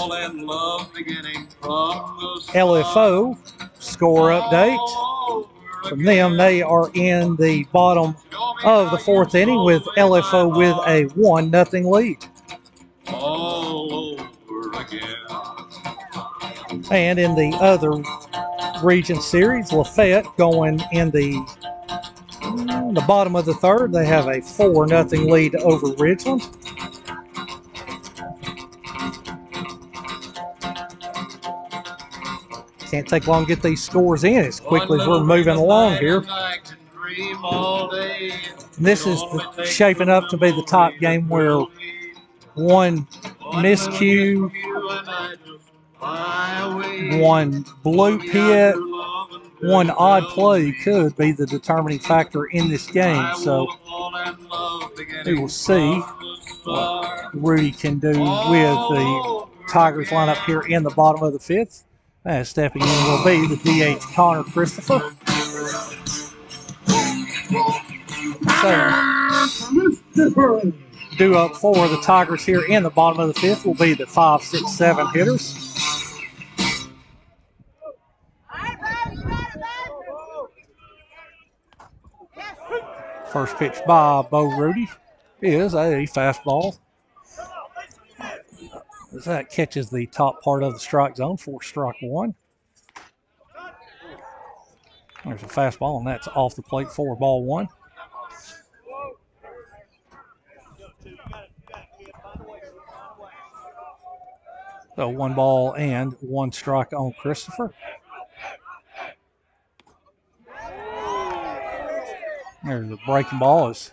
L F O score update. From them, they are in the bottom of the fourth inning with L F O with a one nothing lead. All over again. And in the other region series, Lafayette going in the the bottom of the third. They have a four nothing lead over Ridgeland. Can't take long to get these scores in as quickly as we're moving along here. This is the, shaping up to be the top game where one miscue, one blue pit, one odd play could be the determining factor in this game. So we will see what Rudy can do with the Tigers lineup here in the bottom of the fifth. And stepping in will be the D H Connor Christopher. So, due up for the Tigers here in the bottom of the fifth will be the five, six, seven hitters. First pitch by Bo Rudy is a fastball. As that catches the top part of the strike zone for strike one. There's a fastball, and that's off the plate for ball one. So one ball and one strike on Christopher. There's the breaking ball is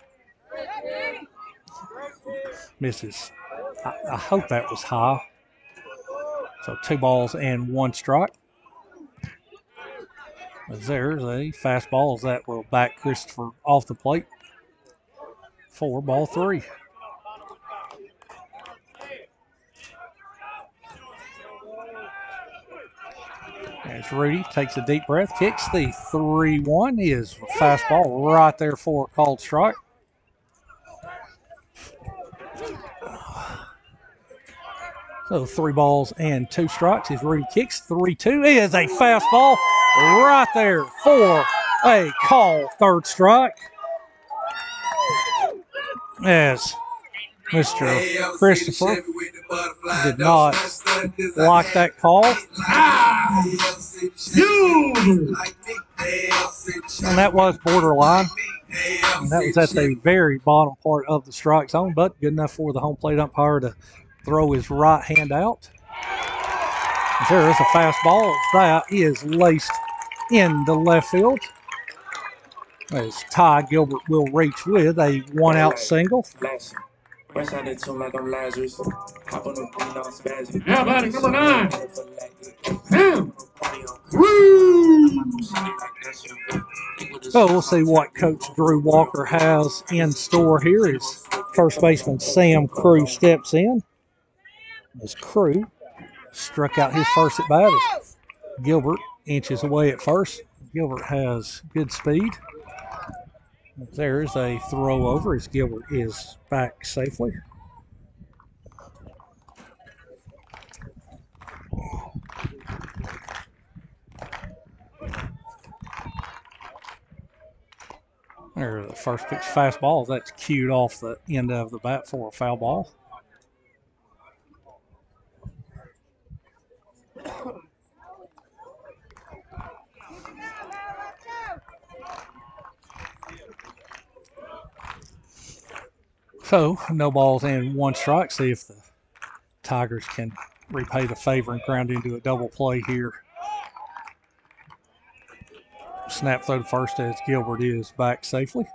misses. I, I hope that was high. So two balls and one strike. As there's a fastball that will back Christopher off the plate for ball three. As Rudy takes a deep breath, kicks the three one. He is a fastball right there for a called strike. So three balls and two strikes as Rudy kicks three two. He is a fastball right there for a call third strike. As Mister Christopher did not like that call. And that was borderline. And that was at the very bottom part of the strike zone, but good enough for the home plate umpire to throw his right hand out. There is a fastball. That is laced in the left field. As Ty Gilbert will reach with a one-out single. How about it, number nine? Tim. So we'll see what Coach Drew Walker has in store here as first baseman Sam Crew steps in. As Crew struck out his first at bat as Gilbert inches away at first. Gilbert has good speed. There's a throw over as Gilbert is back safely. There's the first pitch fastball. That's cued off the end of the bat for a foul ball. So, no balls and one strike. See if the Tigers can repay the favor and ground into a double play here. Snap throw to first as Gilbert is back safely.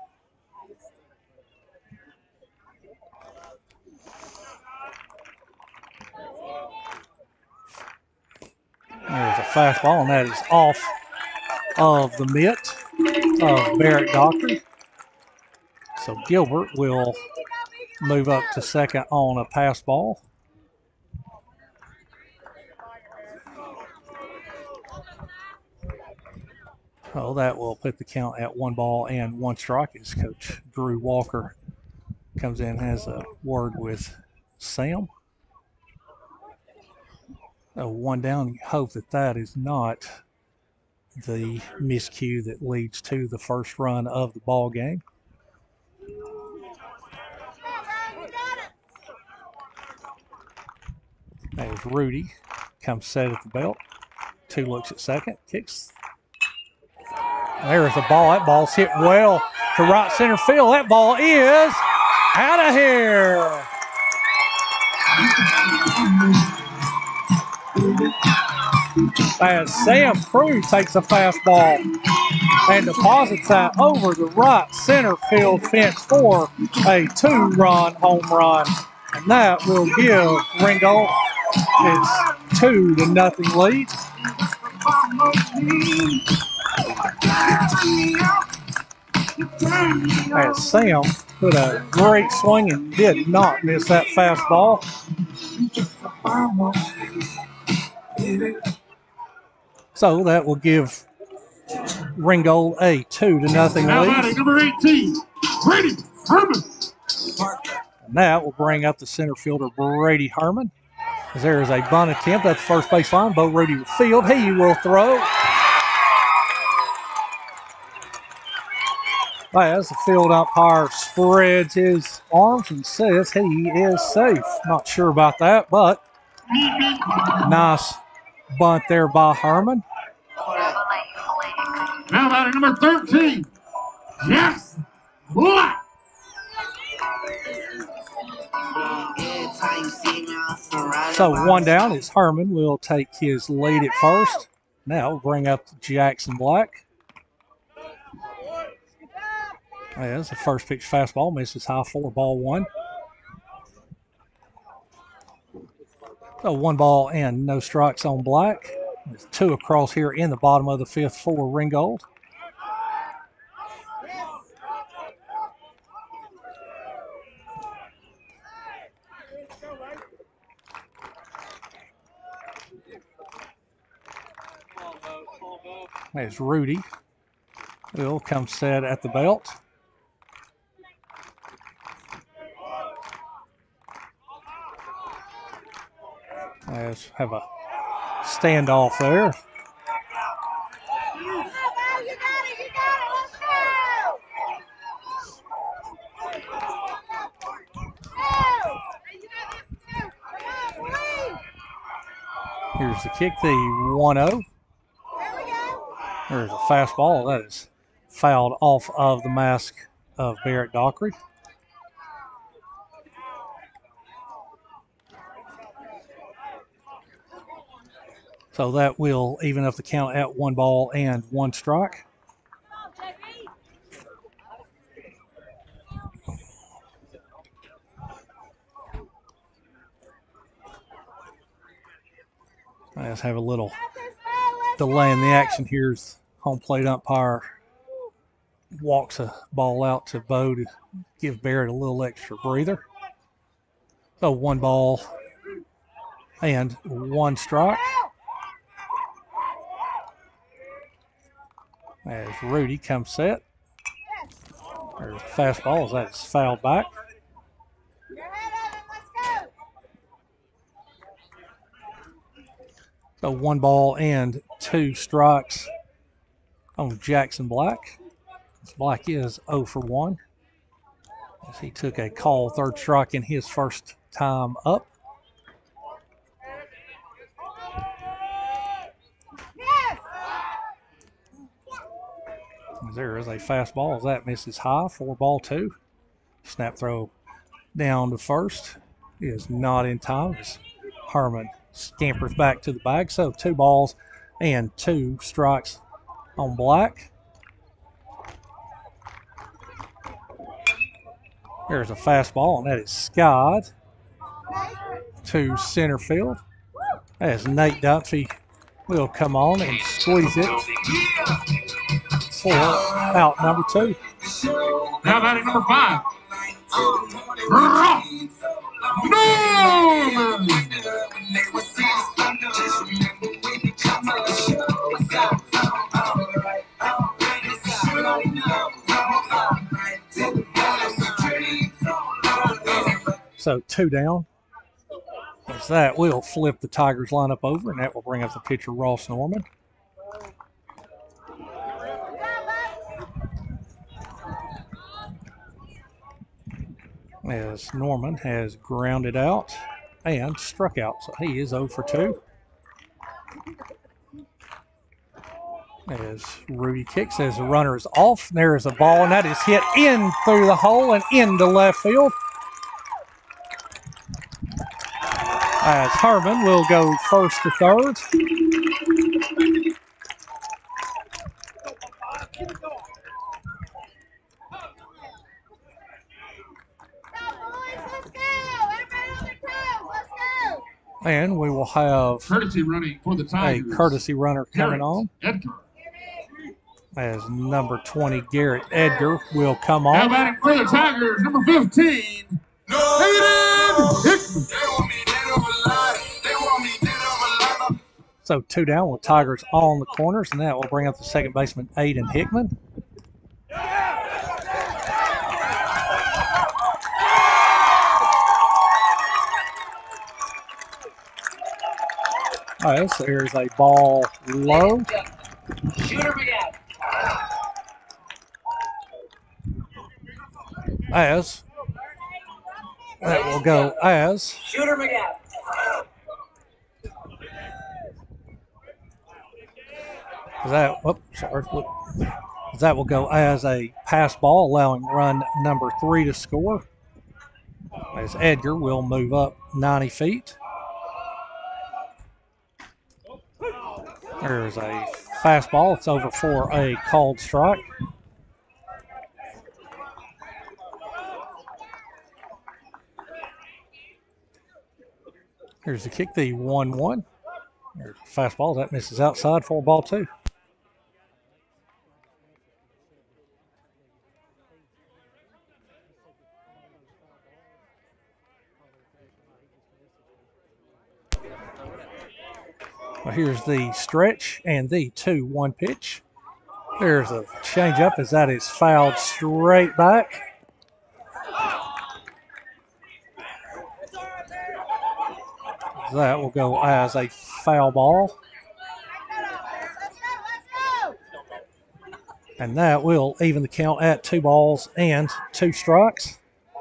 There's a fastball, and that is off of the mitt of Barrett Doctor. So Gilbert will move up to second on a pass ball. Oh, that will put the count at one ball and one strike as Coach Drew Walker comes in and has a word with Sam. Oh, one down. You hope that that is not the miscue that leads to the first run of the ball game. There's Rudy, comes set at the belt. Two looks at second, kicks. There's the ball. That ball's hit well to right center field. That ball is out of here. as Sam Crew takes a fastball and deposits that over the right center field fence for a two-run home run. And that will give Ringgold its two to nothing lead. As Sam put a great swing and did not miss that fastball. So that will give Ringgold a two to nothing Now lead. batting number eighteen, Brady Herman. And that will bring up the center fielder Brady Herman. As there is a bunt attempt at the first base line. Bo Rudy will field. He will throw. As the field umpire spreads his arms and says he is safe. Not sure about that, but nice bunt there by Herman. Now batting number thirteen, Jackson Black. So one down is Herman will take his lead at first. Now we'll bring up Jackson Black. As the first pitch fastball misses high, four ball one. So one ball and no strikes on Black. There's two across here in the bottom of the fifth for Ringgold. There's Rudy. Will come set at the belt. Let's have a standoff there. Here's the kick, the one oh. There's a fastball that is fouled off of the mask of Barrett Dockery. So that will even up the count at one ball and one strike. Let's have a little delay in the action. Here's home plate umpire walks a ball out to Bo to give Barrett a little extra breather. So one ball and one strike. As Rudy comes set. There's a fastball as that's fouled back. So one ball and two strikes on Jackson Black. Black is oh for one. As he took a call third strike in his first time up. There is a fastball as that misses high, four ball two. Snap throw down to first is not in time as Herman scampers back to the bag. So two balls and two strikes on Black. There's a fastball and that is skied to center field as Nate Dunfee will come on and squeeze it for out number two. Now batting number five, Norman. So two down. As that will flip the Tigers lineup over, and that will bring up the pitcher Ross Norman. As Norman has grounded out and struck out, so he is oh for two. As Rudy kicks, as the runner is off, there is a ball, and that is hit in through the hole and into left field. As Herman will go first to third. And we will have Courtesy running for the a Tigers. courtesy runner coming Garrett on. Edgar. As number twenty, Garrett Edgar, will come Now on. batting for the Tigers, number fifteen, Hayden Hickman. So two down with Tigers all in the corners, and that will bring up the second baseman, Aiden Hickman. All right, so here's a ball low. Shooter McGatt. As that will go as Shooter McGatt. that. Whoop, sorry. Whoop. That will go as a pass ball, allowing run number three to score. As Edgar will move up ninety feet. There's a fastball. It's over for a called strike. Here's the kick, the one one. There's fastball. That misses outside for ball two. Well, here's the stretch and the two one pitch. There's a changeup as that is fouled straight back. That will go as a foul ball. And that will even the count at two balls and two strikes.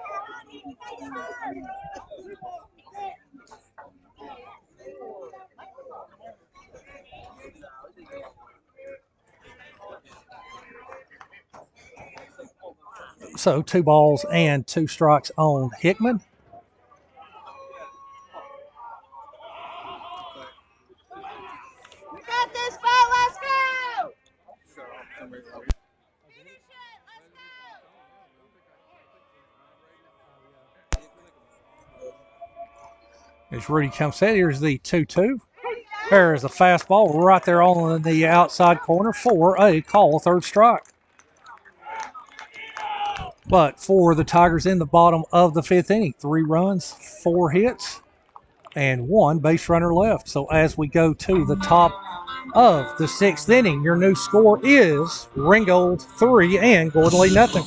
So two balls and two strikes on Hickman. We got this fight. Let's go. Finish it. Let's go. As Rudy comes set, here's the two two. There's a fastball right there on the outside corner for a call, third strike. But for the Tigers in the bottom of the fifth inning, three runs, four hits, and one base runner left. So as we go to the top of the sixth inning, your new score is Ringgold three and Gordon Lee nothing.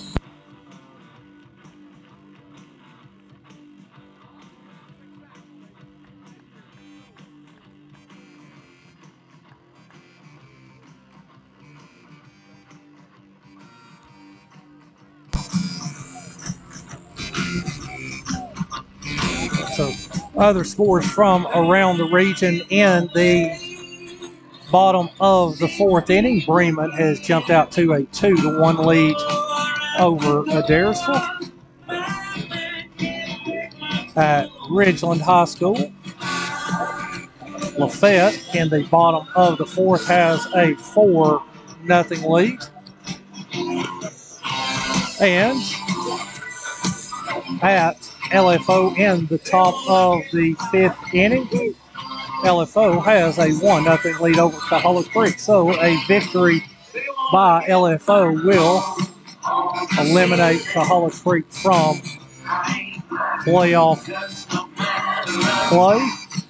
So other scores from around the region in the bottom of the fourth inning. Bremen has jumped out to a two to one lead over Adairsville. At Ridgeland High School, Lafayette in the bottom of the fourth has a four nothing lead. And at L F O in the top of the fifth inning, L F O has a one nothing lead over Cahola Creek. So a victory by L F O will eliminate Cahola Creek from playoff play.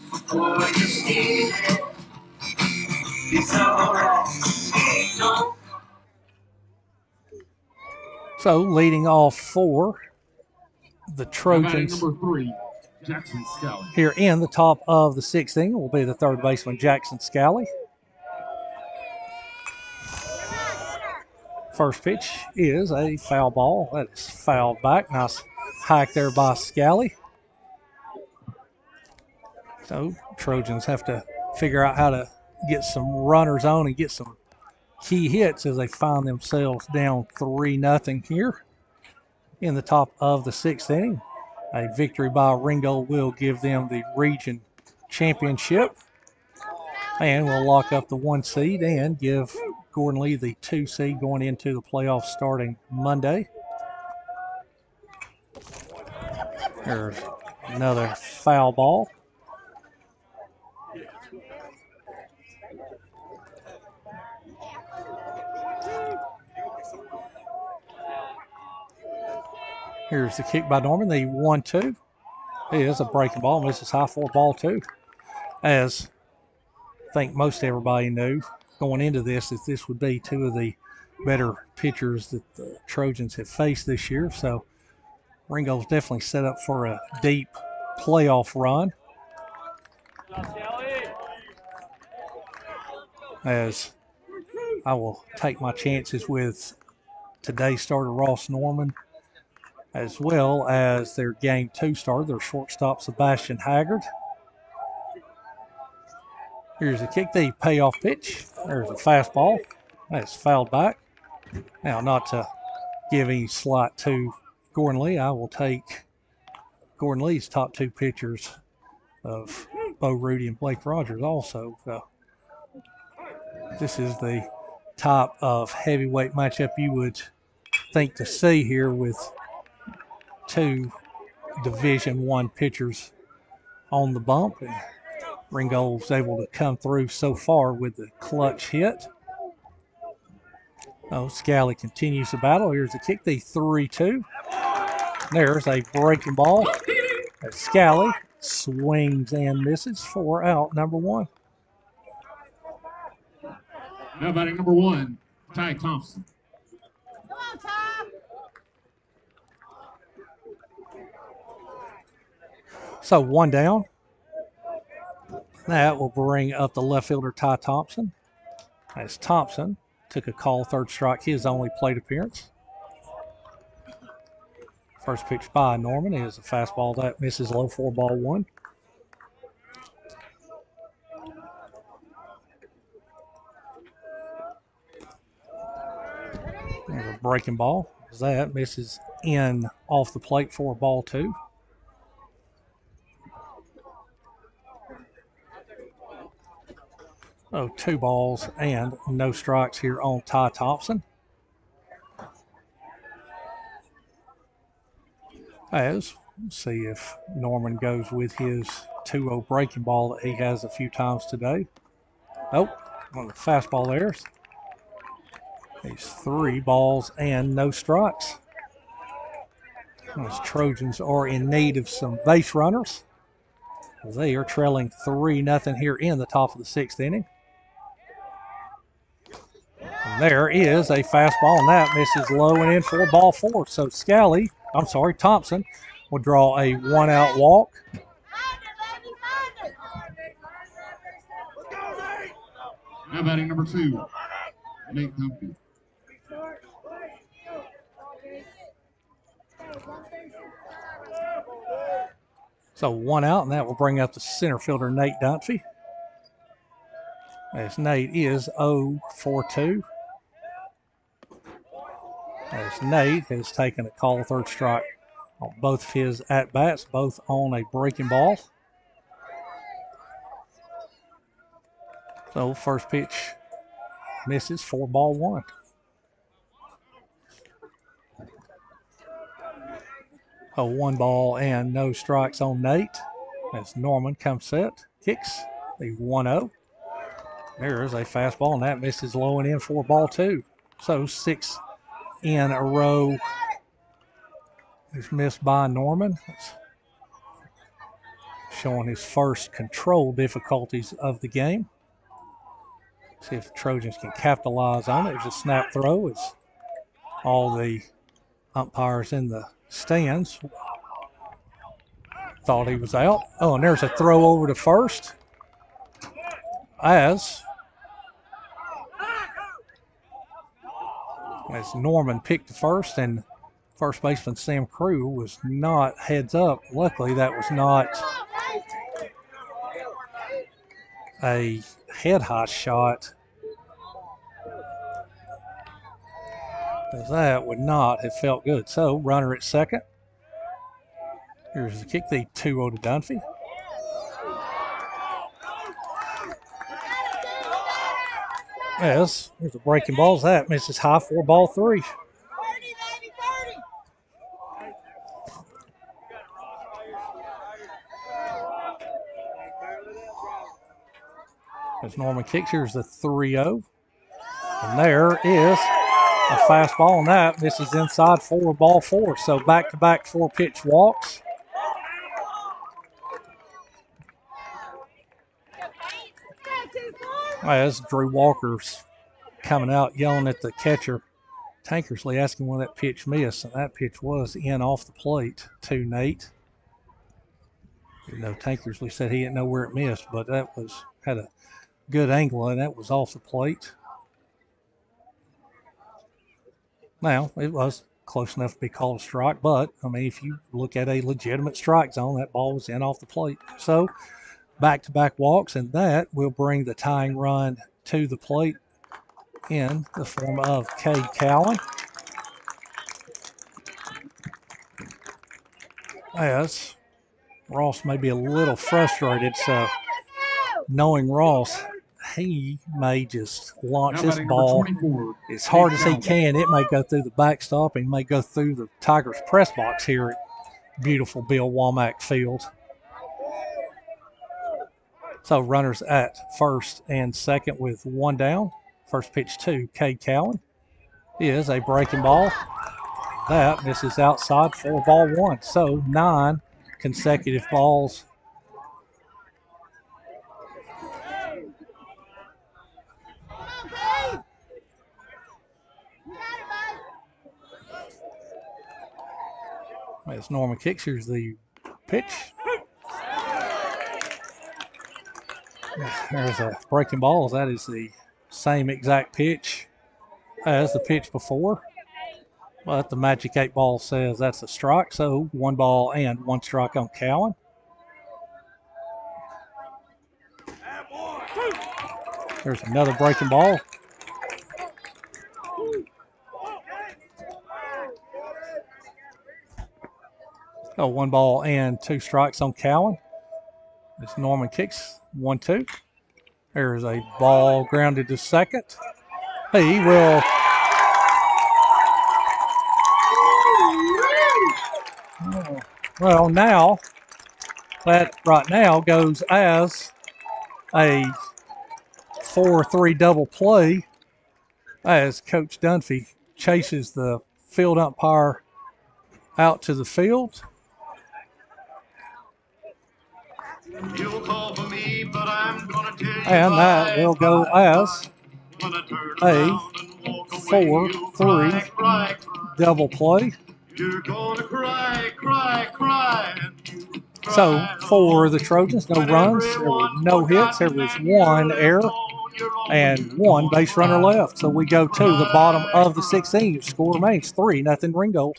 So leading off for the Trojans Number three, Jackson Scally. here in the top of the sixth inning will be the third baseman, Jackson Scally. First pitch is a foul ball. That is fouled back. Nice hike there by Scally. So Trojans have to figure out how to get some runners on and get some key hits as they find themselves down three nothing here in the top of the sixth inning. A victory by Ringgold will give them the region championship and will lock up the one seed and give Gordon Lee the two seed going into the playoffs starting Monday. There's another foul ball. Here's the kick by Norman, the one two. It is a breaking ball, misses high for ball two. As I think most everybody knew going into this that this would be two of the better pitchers that the Trojans have faced this year. So Ringgold's definitely set up for a deep playoff run. As I will take my chances with today's starter Ross Norman, as well as their game two starter, their shortstop Sebastian Haggard. Here's a kick, the payoff pitch. There's a fastball. That's fouled back. Now, not to give any slight to Gordon Lee, I will take Gordon Lee's top two pitchers of Bo Rudy and Blake Rogers also. Uh, this is the type of heavyweight matchup you would think to see here with two Division One pitchers on the bump. And Ringgold's able to come through so far with the clutch hit. Oh, Scally continues the battle. Here's the kick, the three two. There's a breaking ball. As Scally swings and misses for out number one. Now batting number one, Ty Thompson. Come on, Ty. So one down. That will bring up the left fielder Ty Thompson. As Thompson took a call, third strike, his only plate appearance. First pitch by Norman is a fastball that misses low for ball one. There's a breaking ball. That misses in off the plate for ball two. Oh, two balls and no strikes here on Ty Thompson. As, let's see if Norman goes with his two oh breaking ball that he has a few times today. Nope, on the fastball there. These three balls and no strikes. Those Trojans are in need of some base runners. They are trailing three nothing here in the top of the sixth inning. And there is a fastball, and that misses low and in for ball four. So Scally, I'm sorry, Thompson will draw a one-out walk. Now batting number two, Nate Dunfee. So one out, and that will bring up the center fielder, Nate Dunfee. As Nate is oh for two. As Nate has taken a call, third strike on both of his at-bats, both on a breaking ball. So first pitch misses for ball one. A one ball and no strikes on Nate. As Norman comes set, kicks the one oh. There's a fastball, and that misses low and in for ball two. So six in a row is missed by Norman. That's showing his first control difficulties of the game. See if the Trojans can capitalize on it. There's a snap throw as all the umpires in the stands thought he was out. Oh, and there's a throw over to first. As As Norman picked the first, and first baseman Sam Crew was not heads up. Luckily, that was not a head high shot, as that would not have felt good. So, runner at second. Here's the kick, the two oh to Dunfee. Yes, there's a breaking balls. That misses high for ball three. As Norman kicks, here's the three oh. And there is A fastball on that. This is inside for ball four. So back-to-back four-pitch walks. As Drew Walker's coming out yelling at the catcher, Tankersley, asking when that pitch missed, and that pitch was in off the plate to Nate. You know, Tankersley said he didn't know where it missed, but that was had a good angle, and that was off the plate. Now, it was close enough to be called a strike, but, I mean, if you look at a legitimate strike zone, that ball was in off the plate. So, back-to-back walks, and that will bring the tying run to the plate in the form of Cade Cowan. As Ross may be a little frustrated, so knowing Ross, he may just launch this ball as hard as he can. It may go through the backstop and may go through the Tigers press box here at beautiful Bill Womack Field. So runners at first and second with one down. First pitch to Cade Cowan is a breaking ball. That misses outside for ball one. So nine consecutive balls. As Norman kicks, here's the pitch. There's a breaking ball. That is the same exact pitch as the pitch before. But the Magic eight Ball says that's a strike. So one ball and one strike on Cowan. There's another breaking ball. Oh, one ball and two strikes on Cowan. As Norman kicks, one, two. There's a ball grounded to second. He will. Well, now, that right now goes as a four three double play as Coach Dunfee chases the field umpire out to the field. You'll call for me, but I'm gonna tell you and that will go as a four three double play. You're gonna cry, cry, cry. So for the Trojans, no runs, there were no hits, there was one error, and one base runner left. So we go to the bottom of the sixth inning. Score remains three nothing Ringgold.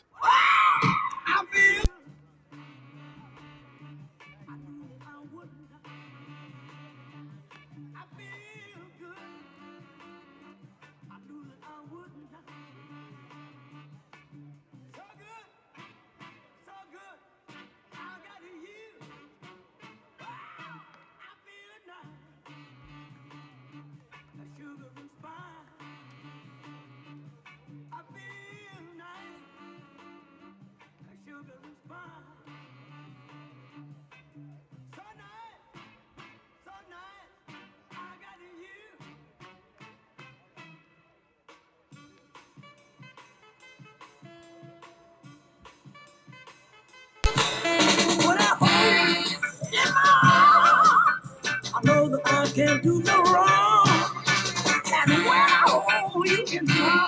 Can't do no wrong, and well, you can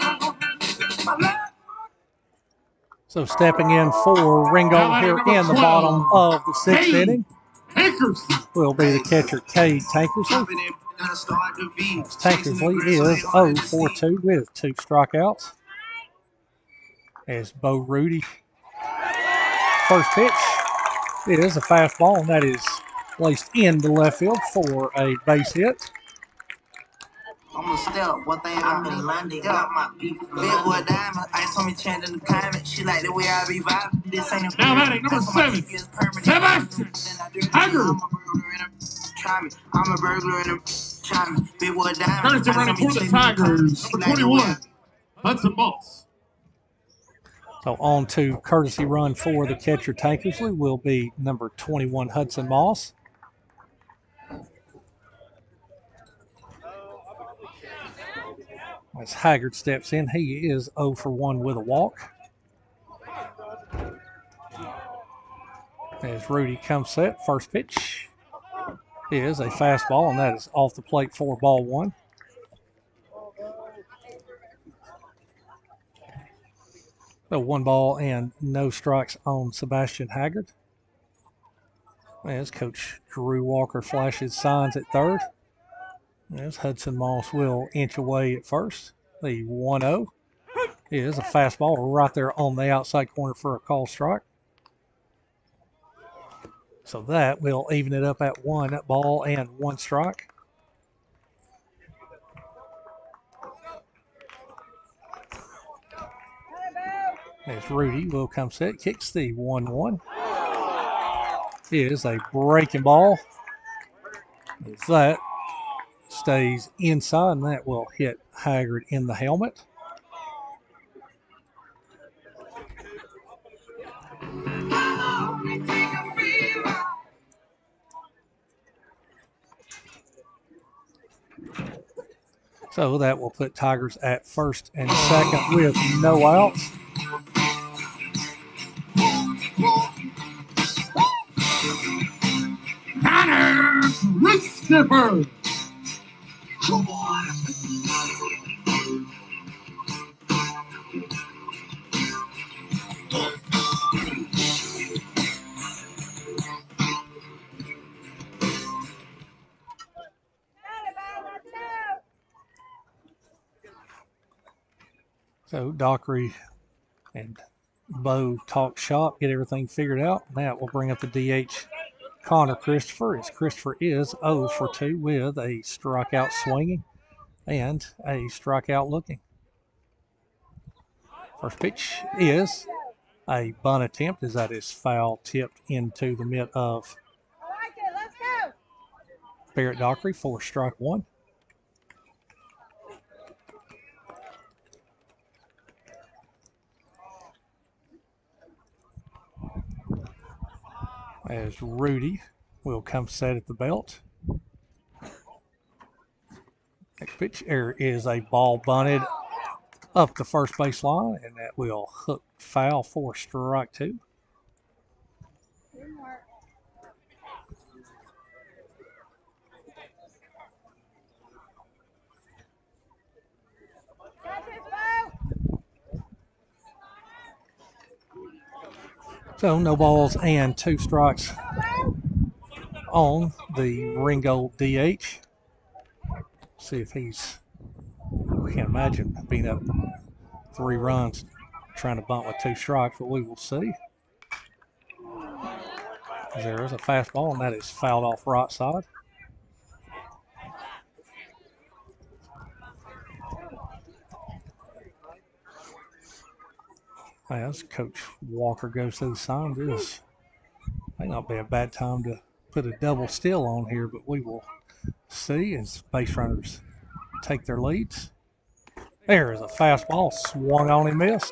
So stepping in for Ringgold here in the bottom of the sixth inning will be the catcher Cade Tankersley. Tankersley is oh for two with two strikeouts. As Bo Rudy, first pitch is a fastball, and that is placed into left field for a base hit. I'm gonna step, one thing I'm in London, got my beef. Big boy diamond, ice on me changing the climate. She like the way I be vibing. This ain't a now batting number seven, Seven. Tiger. I'm a burglar in a chime. Big boy diamond. Courtesy running for the Tigers, number twenty-one, Hudson Moss. So on to courtesy run for the catcher Tankersley will be number twenty-one Hudson Moss. As Haggard steps in, he is oh for one with a walk. As Rudy comes set, first pitch is a fastball, and that is off the plate for ball one. So one ball and no strikes on Sebastian Haggard. As Coach Drew Walker flashes signs at third. As Hudson Moss will inch away at first. The one oh is a fastball right there on the outside corner for a call strike. So that will even it up at one ball and one strike. As Rudy will come set, kicks the one one. Is a breaking ball. As that stays inside, and that will hit Haggard in the helmet. So that will put Tigers at first and second with no outs. Connor Christopher. So Dockery and Bo talk shop, get everything figured out. Now we'll bring up the D H, Connor Christopher, as Christopher is oh for two with a strikeout swinging and a strikeout looking. First pitch is a bunt attempt, as that is foul tipped into the mitt of Barrett Dockery for strike one. As Rudy will come set at the belt. Next pitch, there is a ball bunted up the first base line, and that will hook foul for strike two. So no balls and two strikes on the Ringgold D H. See if he's, I can't imagine being up three runs trying to bunt with two strikes, but we will see. There is a fastball, and that is fouled off right side. As Coach Walker goes through the signs, this may not be a bad time to put a double steal on here, but we will see as base runners take their leads. There is a fastball, swung on and missed.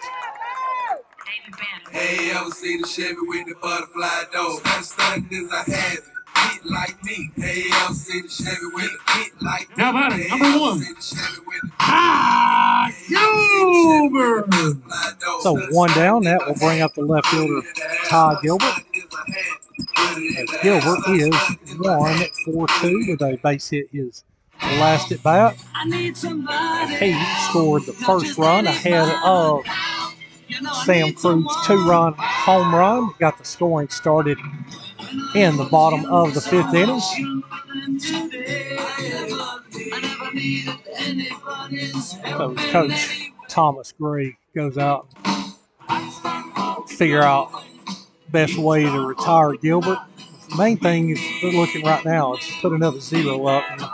Hey, ever see the Chevy with the butterfly door? Stunning as I had it. Hit like me. Hey, ever see the Chevy with a hit like me? How about it? Number one. Ah, Gilbert. So one down, that will bring up the left fielder, Ty Gilbert. As Gilbert is one for two with a base hit his last at bat. He scored the first run ahead of Sam Cruz's two-run home run. Got the scoring started in the bottom of the fifth inning. So Coach Thomas Gray goes out and figure out best way to retire Gilbert. The main thing is they're looking right now is put another zero up and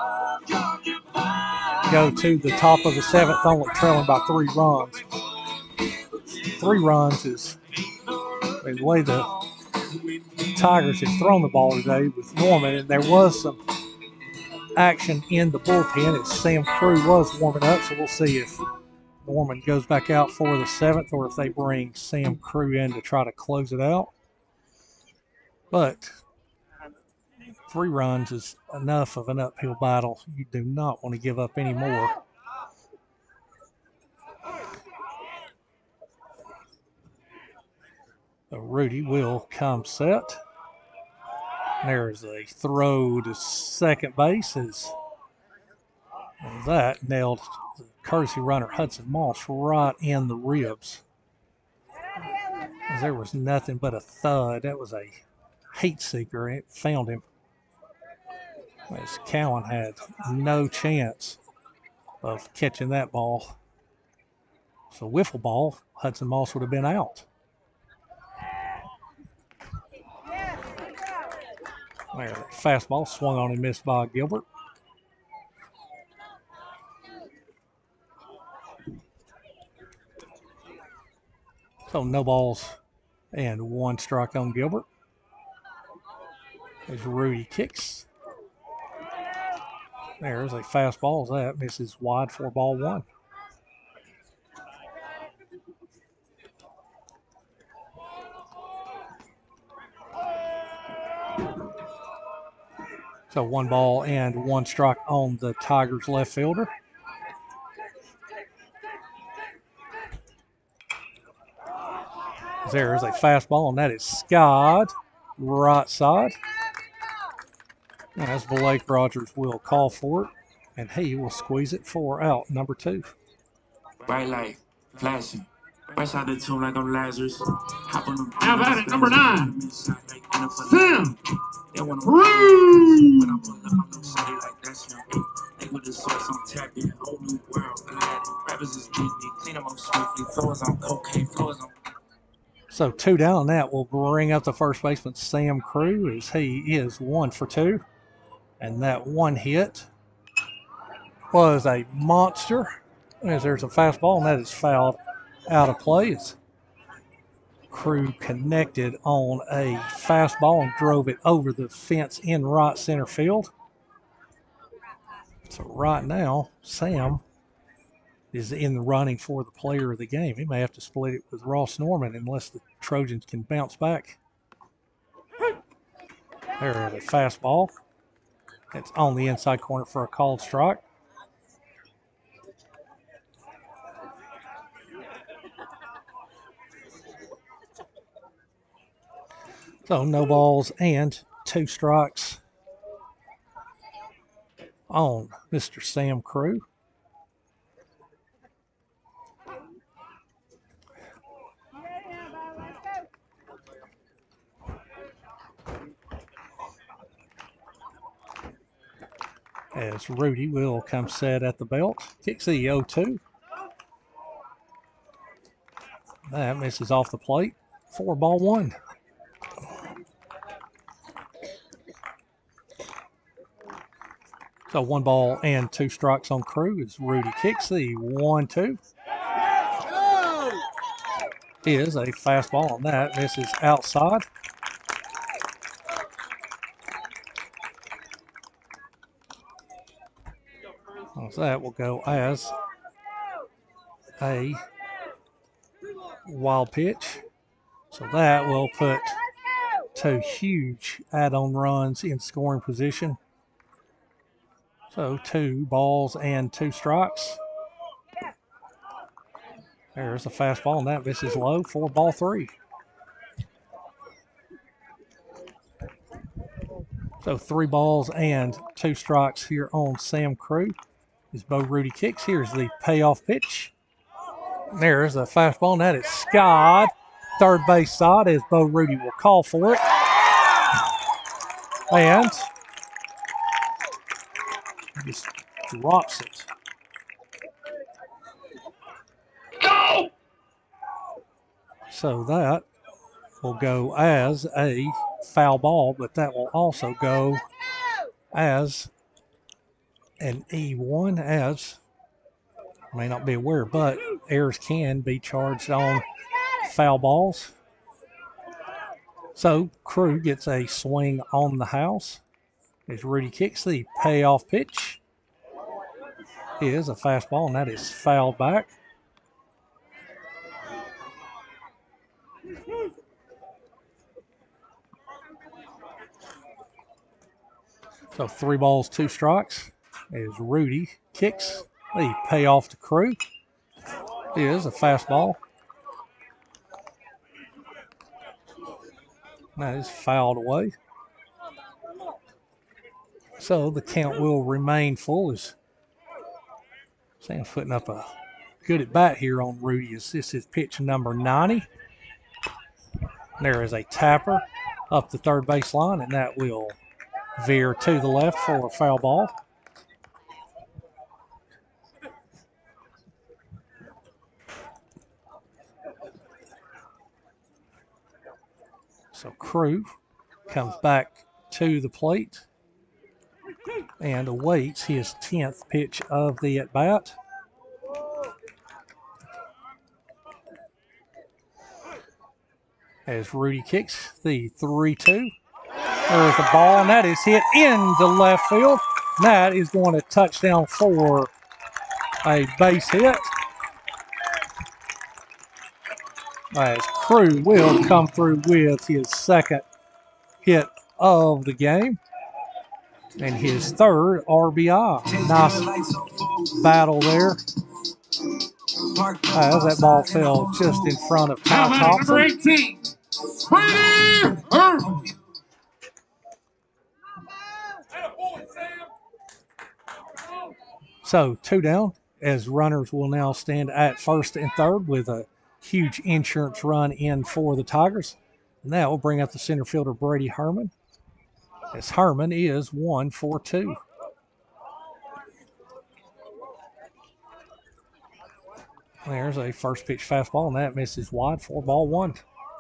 go to the top of the seventh, only trailing by three runs. Three runs is, I mean, the way the Tigers have thrown the ball today with Norman, and there was some action in the bullpen as Sam Crew was warming up, so we'll see if Norman goes back out for the seventh or if they bring Sam Crew in to try to close it out. But three runs is enough of an uphill battle. You do not want to give up any more. So Rudy will come set. There's a throw to second base as that nailed the courtesy runner Hudson Moss right in the ribs. As there was nothing but a thud. That was a heat seeker. It found him. As Cowan had no chance of catching that ball. So wiffle ball, Hudson Moss would have been out. There, the fastball swung on and missed by Gilbert. So no balls and one strike on Gilbert. As Rudy kicks. There's a fastball. That misses wide for ball one. So one ball and one strike on the Tigers left fielder. There's a fastball, and that is skied right side. As Blake Rogers will call for it, and he will squeeze it for out number two. Bright light, flashing. Fresh out the tomb like I'm Lazarus. Hop on the How about it, number nine? Sam They want to Cruz. when I pull up, I'm no shady like that's him. They with the source on tap, yeah, whole new world. Aladdin. Rappers is busy, clean them up swiftly. Floors on cocaine, floors on. So two down. That will bring up the first baseman Sam Crew as he is one for two. And that one hit was a monster. As there's a fastball, and that is fouled out of play. As Crew connected on a fastball and drove it over the fence in right center field. So right now, Sam is in the running for the player of the game. He may have to split it with Ross Norman unless the Trojans can bounce back. There's a fastball. It's on the inside corner for a called strike. So no balls and two strikes on Mister Sam Crew. As Rudy will come set at the belt. Kicks the oh two. That misses off the plate for ball one. So one ball and two strikes on Crew as Rudy kicks the one two. Is a fastball on that. Misses outside. So that will go as a wild pitch. So that will put two huge add-on runs in scoring position. So two balls and two strikes. There's a fastball, and that misses low for ball three. So three balls and two strikes here on Sam Crew. As Bo Rudy kicks, here's the payoff pitch. There's a fastball, and that is skied third base side as Bo Rudy will call for it. And just drops it. Go! So that will go as a foul ball, but that will also go as an E one, as I may not be aware, but errors can be charged on foul balls. So Crew gets a swing on the house as Rudy kicks the payoff pitch. Is a fastball, and that is fouled back. So three balls, two strikes as Rudy kicks the payoff to Crew. Is a fastball. That is fouled away. So the count will remain full as Sam's putting up a good at bat here on Rudy as this is pitch number ninety. There is a tapper up the third base line, and that will veer to the left for a foul ball. So Crew comes back to the plate and awaits his tenth pitch of the at-bat. As Rudy kicks the three two. There's the ball, and that is hit into left field. That is going to touchdown for a base hit. As Crew will come through with his second hit of the game and his third R B I. Nice battle there. As that ball fell just in front of Ty Thompson. Number eighteen, Brady Herman. So two down as runners will now stand at first and third with a huge insurance run in for the Tigers. And that will bring up the center fielder Brady Herman as Herman is one for two. There's a first pitch fastball, and that misses wide for ball one.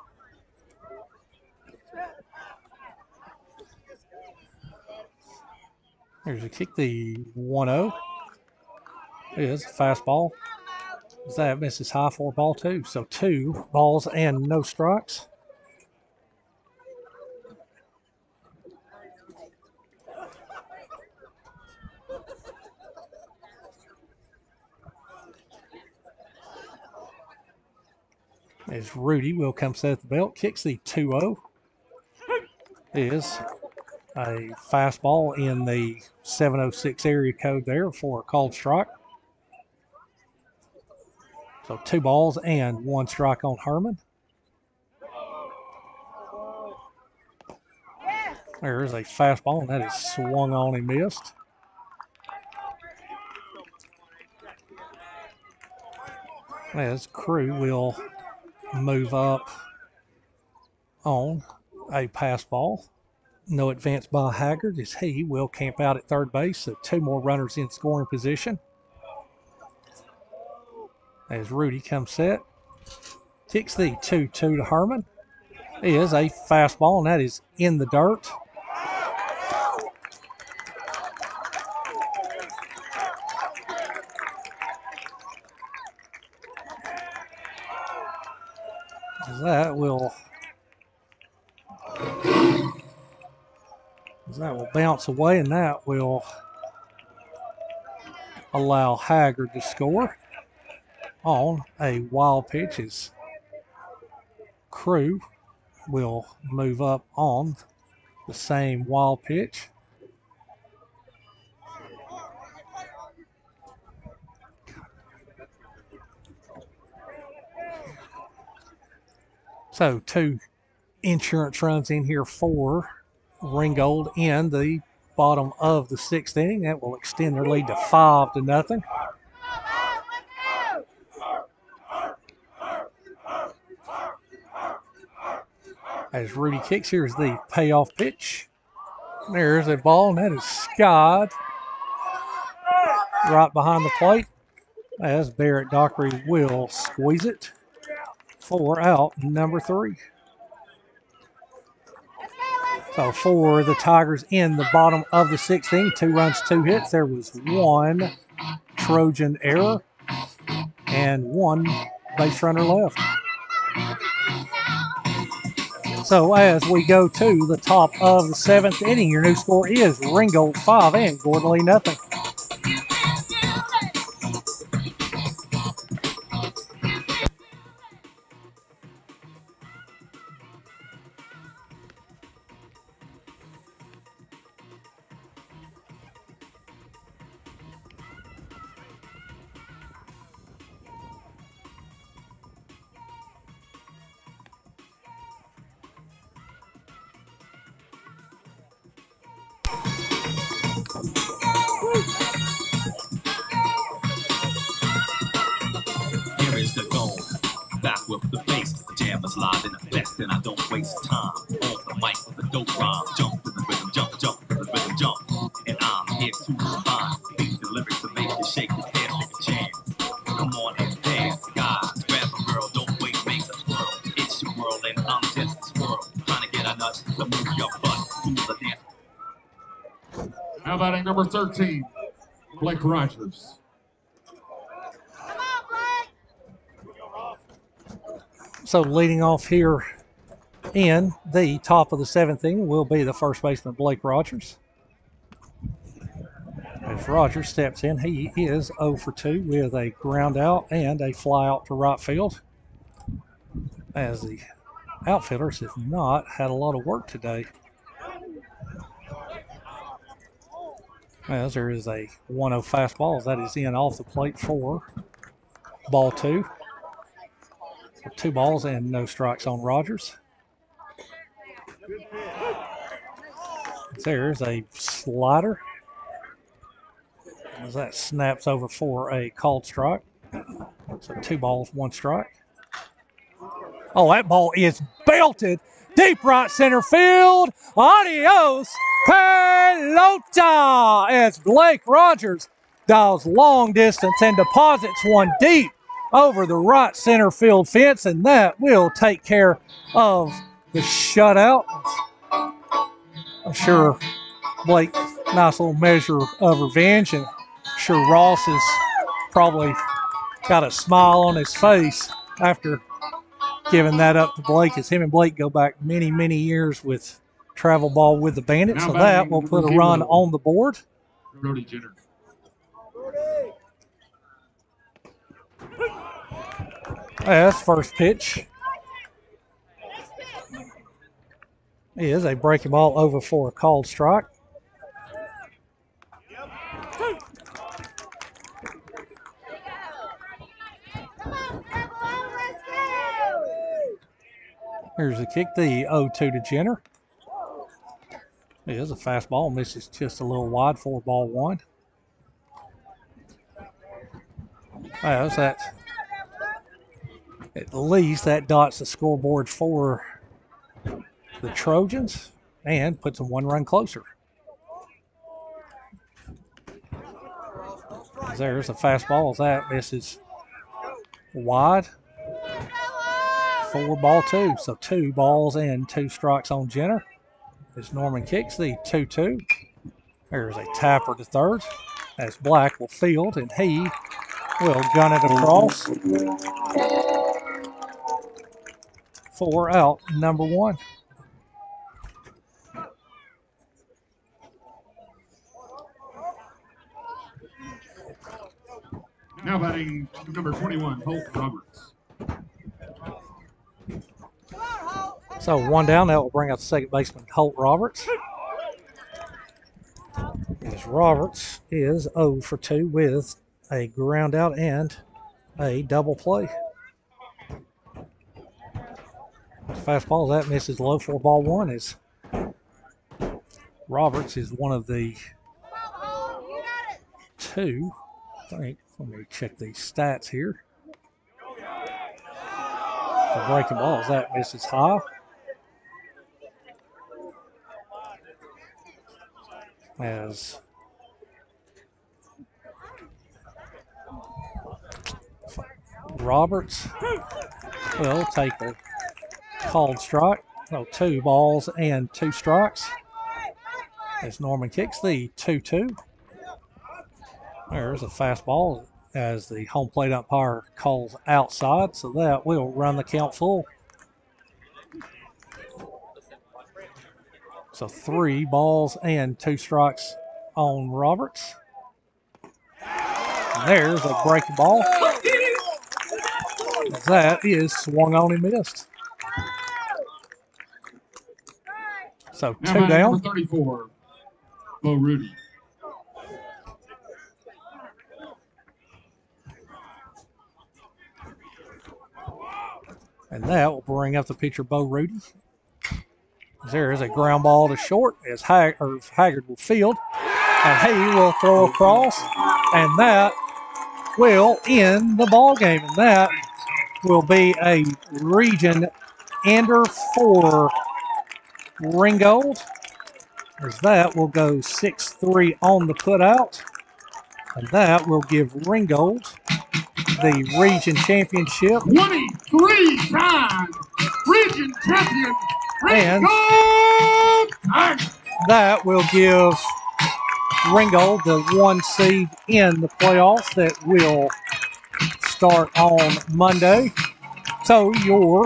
There's a kick, the one oh. It is a fastball. That misses high for ball two. So two balls and no strikes. As Rudy will come set at the belt, kicks the two oh. Is a fastball in the seven oh six area code there for a called strike. So two balls and one strike on Herman. There's a fastball, and that is swung on and missed. As Crew will move up on a pass ball. No advance by Haggard as he will camp out at third base. So two more runners in scoring position. As Rudy comes set, kicks the two two to Herman. Is a fastball, and that is in the dirt. That will that will bounce away, and that will allow Haggard to score on a wild pitch. As Crew will move up on the same wild pitch. So two insurance runs in here for Ringgold in the bottom of the sixth inning. That will extend their lead to five to nothing. As Rudy kicks, here's the payoff pitch. There's a ball, and that is skied right behind the plate as Barrett Dockery will squeeze it for out number three. So for the Tigers in the bottom of the sixth inning, two runs, two hits. There was one Trojan error and one base runner left. So as we go to the top of the seventh inning, your new score is Ringgold five and Gordon Lee nothing. to go. Back with the bass, the jam is live in the best, and I don't waste time. On the mic with the dope rhyme, jump to the rhythm, jump, jump to the rhythm, jump. And I'm here to combine beats and lyrics to make you shake your head, make a chance. Come on and dance, guys. Grab a girl, don't wait, make a twirl. It's your world, and I'm just a squirrel. Trying to get a nut to move your butt to the dance. How about a number thirteen, Blake Rogers? So leading off here in the top of the seventh inning will be the first baseman, Blake Rogers. As Rogers steps in, he is oh for two with a ground out and a fly out to right field. As the outfielders have not had a lot of work today. As there is a one oh fastball, that is in off the plate for ball two. Two balls and no strikes on Rogers. There's a slider. As that snaps over for a called strike. So two balls, one strike. Oh, that ball is belted deep right center field. Adios, pelota! As Blake Rogers dials long distance and deposits one deep over the right center field fence, and that will take care of the shutout. I'm sure Blake, nice little measure of revenge, and I'm sure Ross has probably got a smile on his face after giving that up to Blake, as him and Blake go back many, many years with travel ball with the Bandits. So that will put a run on the board. Brody Jenner. As first pitch is a breaking ball over for a called strike. Here's the kick, the oh two to Jenner. It is a fastball, misses just a little wide for ball one. As that, at least that dots the scoreboard for the Trojans and puts them one run closer. There's a fastball, as that misses wide for ball two. So two balls and two strikes on Jenner. As Norman kicks the two two. There's a tapper to third, as Black will field, and he will gun it across for out number one. Now batting number twenty-one, Holt Roberts. So one down, that will bring out the second baseman, Holt Roberts. As Roberts is oh for two with a ground out and a double play. Fastball, that misses low for ball one, as Roberts is one of the two, I think, let me check these stats here. The breaking balls, that misses high. As Roberts will take the called strike. No, two balls and two strikes. As Norman kicks the two two. There's a fastball as the home plate umpire calls outside, so that will run the count full. So three balls and two strikes on Roberts. And there's a breaking ball. That is swung on and missed. So now two down. Number thirty-four, Bo Rudy. And that will bring up the pitcher, Bo Rudy. There is a ground ball to short as Hag- or Haggard will field, and he will throw across, and that will end the ball game. And that will be a region ender for Ringgold, as that will go six three on the putout, and that will give Ringgold the region championship. twenty-three time region champion And Ringgold. that will give Ringgold the one seed in the playoffs that will start on Monday. So your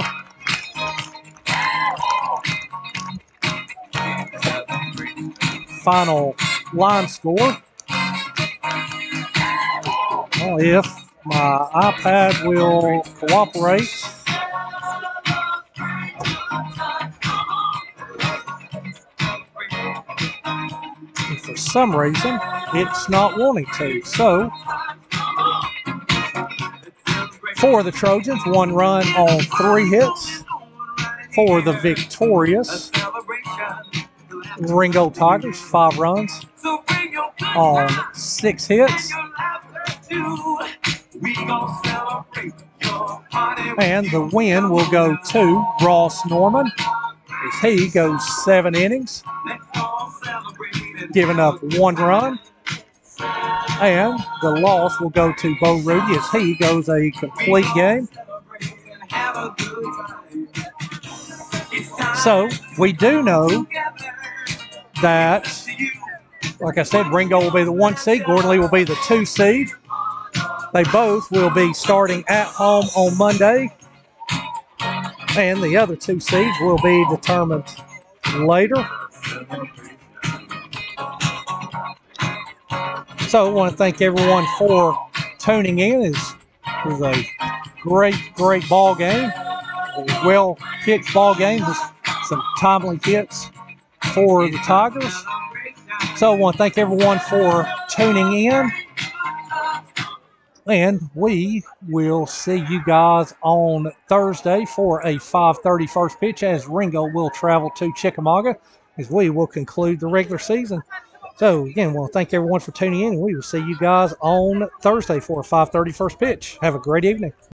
final line score, well, if my iPad will cooperate, and for some reason it's not wanting to. So for the Trojans, one run on three hits. For the victorious Ringgold Tigers, five runs on six hits. And the win will go to Ross Norman, as he goes seven innings, giving up one run. And the loss will go to Bo Rudy, as he goes a complete game. So we do know that, like I said, Ringgold will be the one seed, Gordon Lee will be the two seed. They both will be starting at home on Monday, and the other two seeds will be determined later. So I want to thank everyone for tuning in. It was a great, great ball game. A well-pitched ball game with some timely hits for the Tigers. So I want to thank everyone for tuning in. And we will see you guys on Thursday for a five thirty first pitch, as Ringgold will travel to Chickamauga, as we will conclude the regular season. So again, I want to thank everyone for tuning in, and we will see you guys on Thursday for a five thirty first pitch. Have a great evening.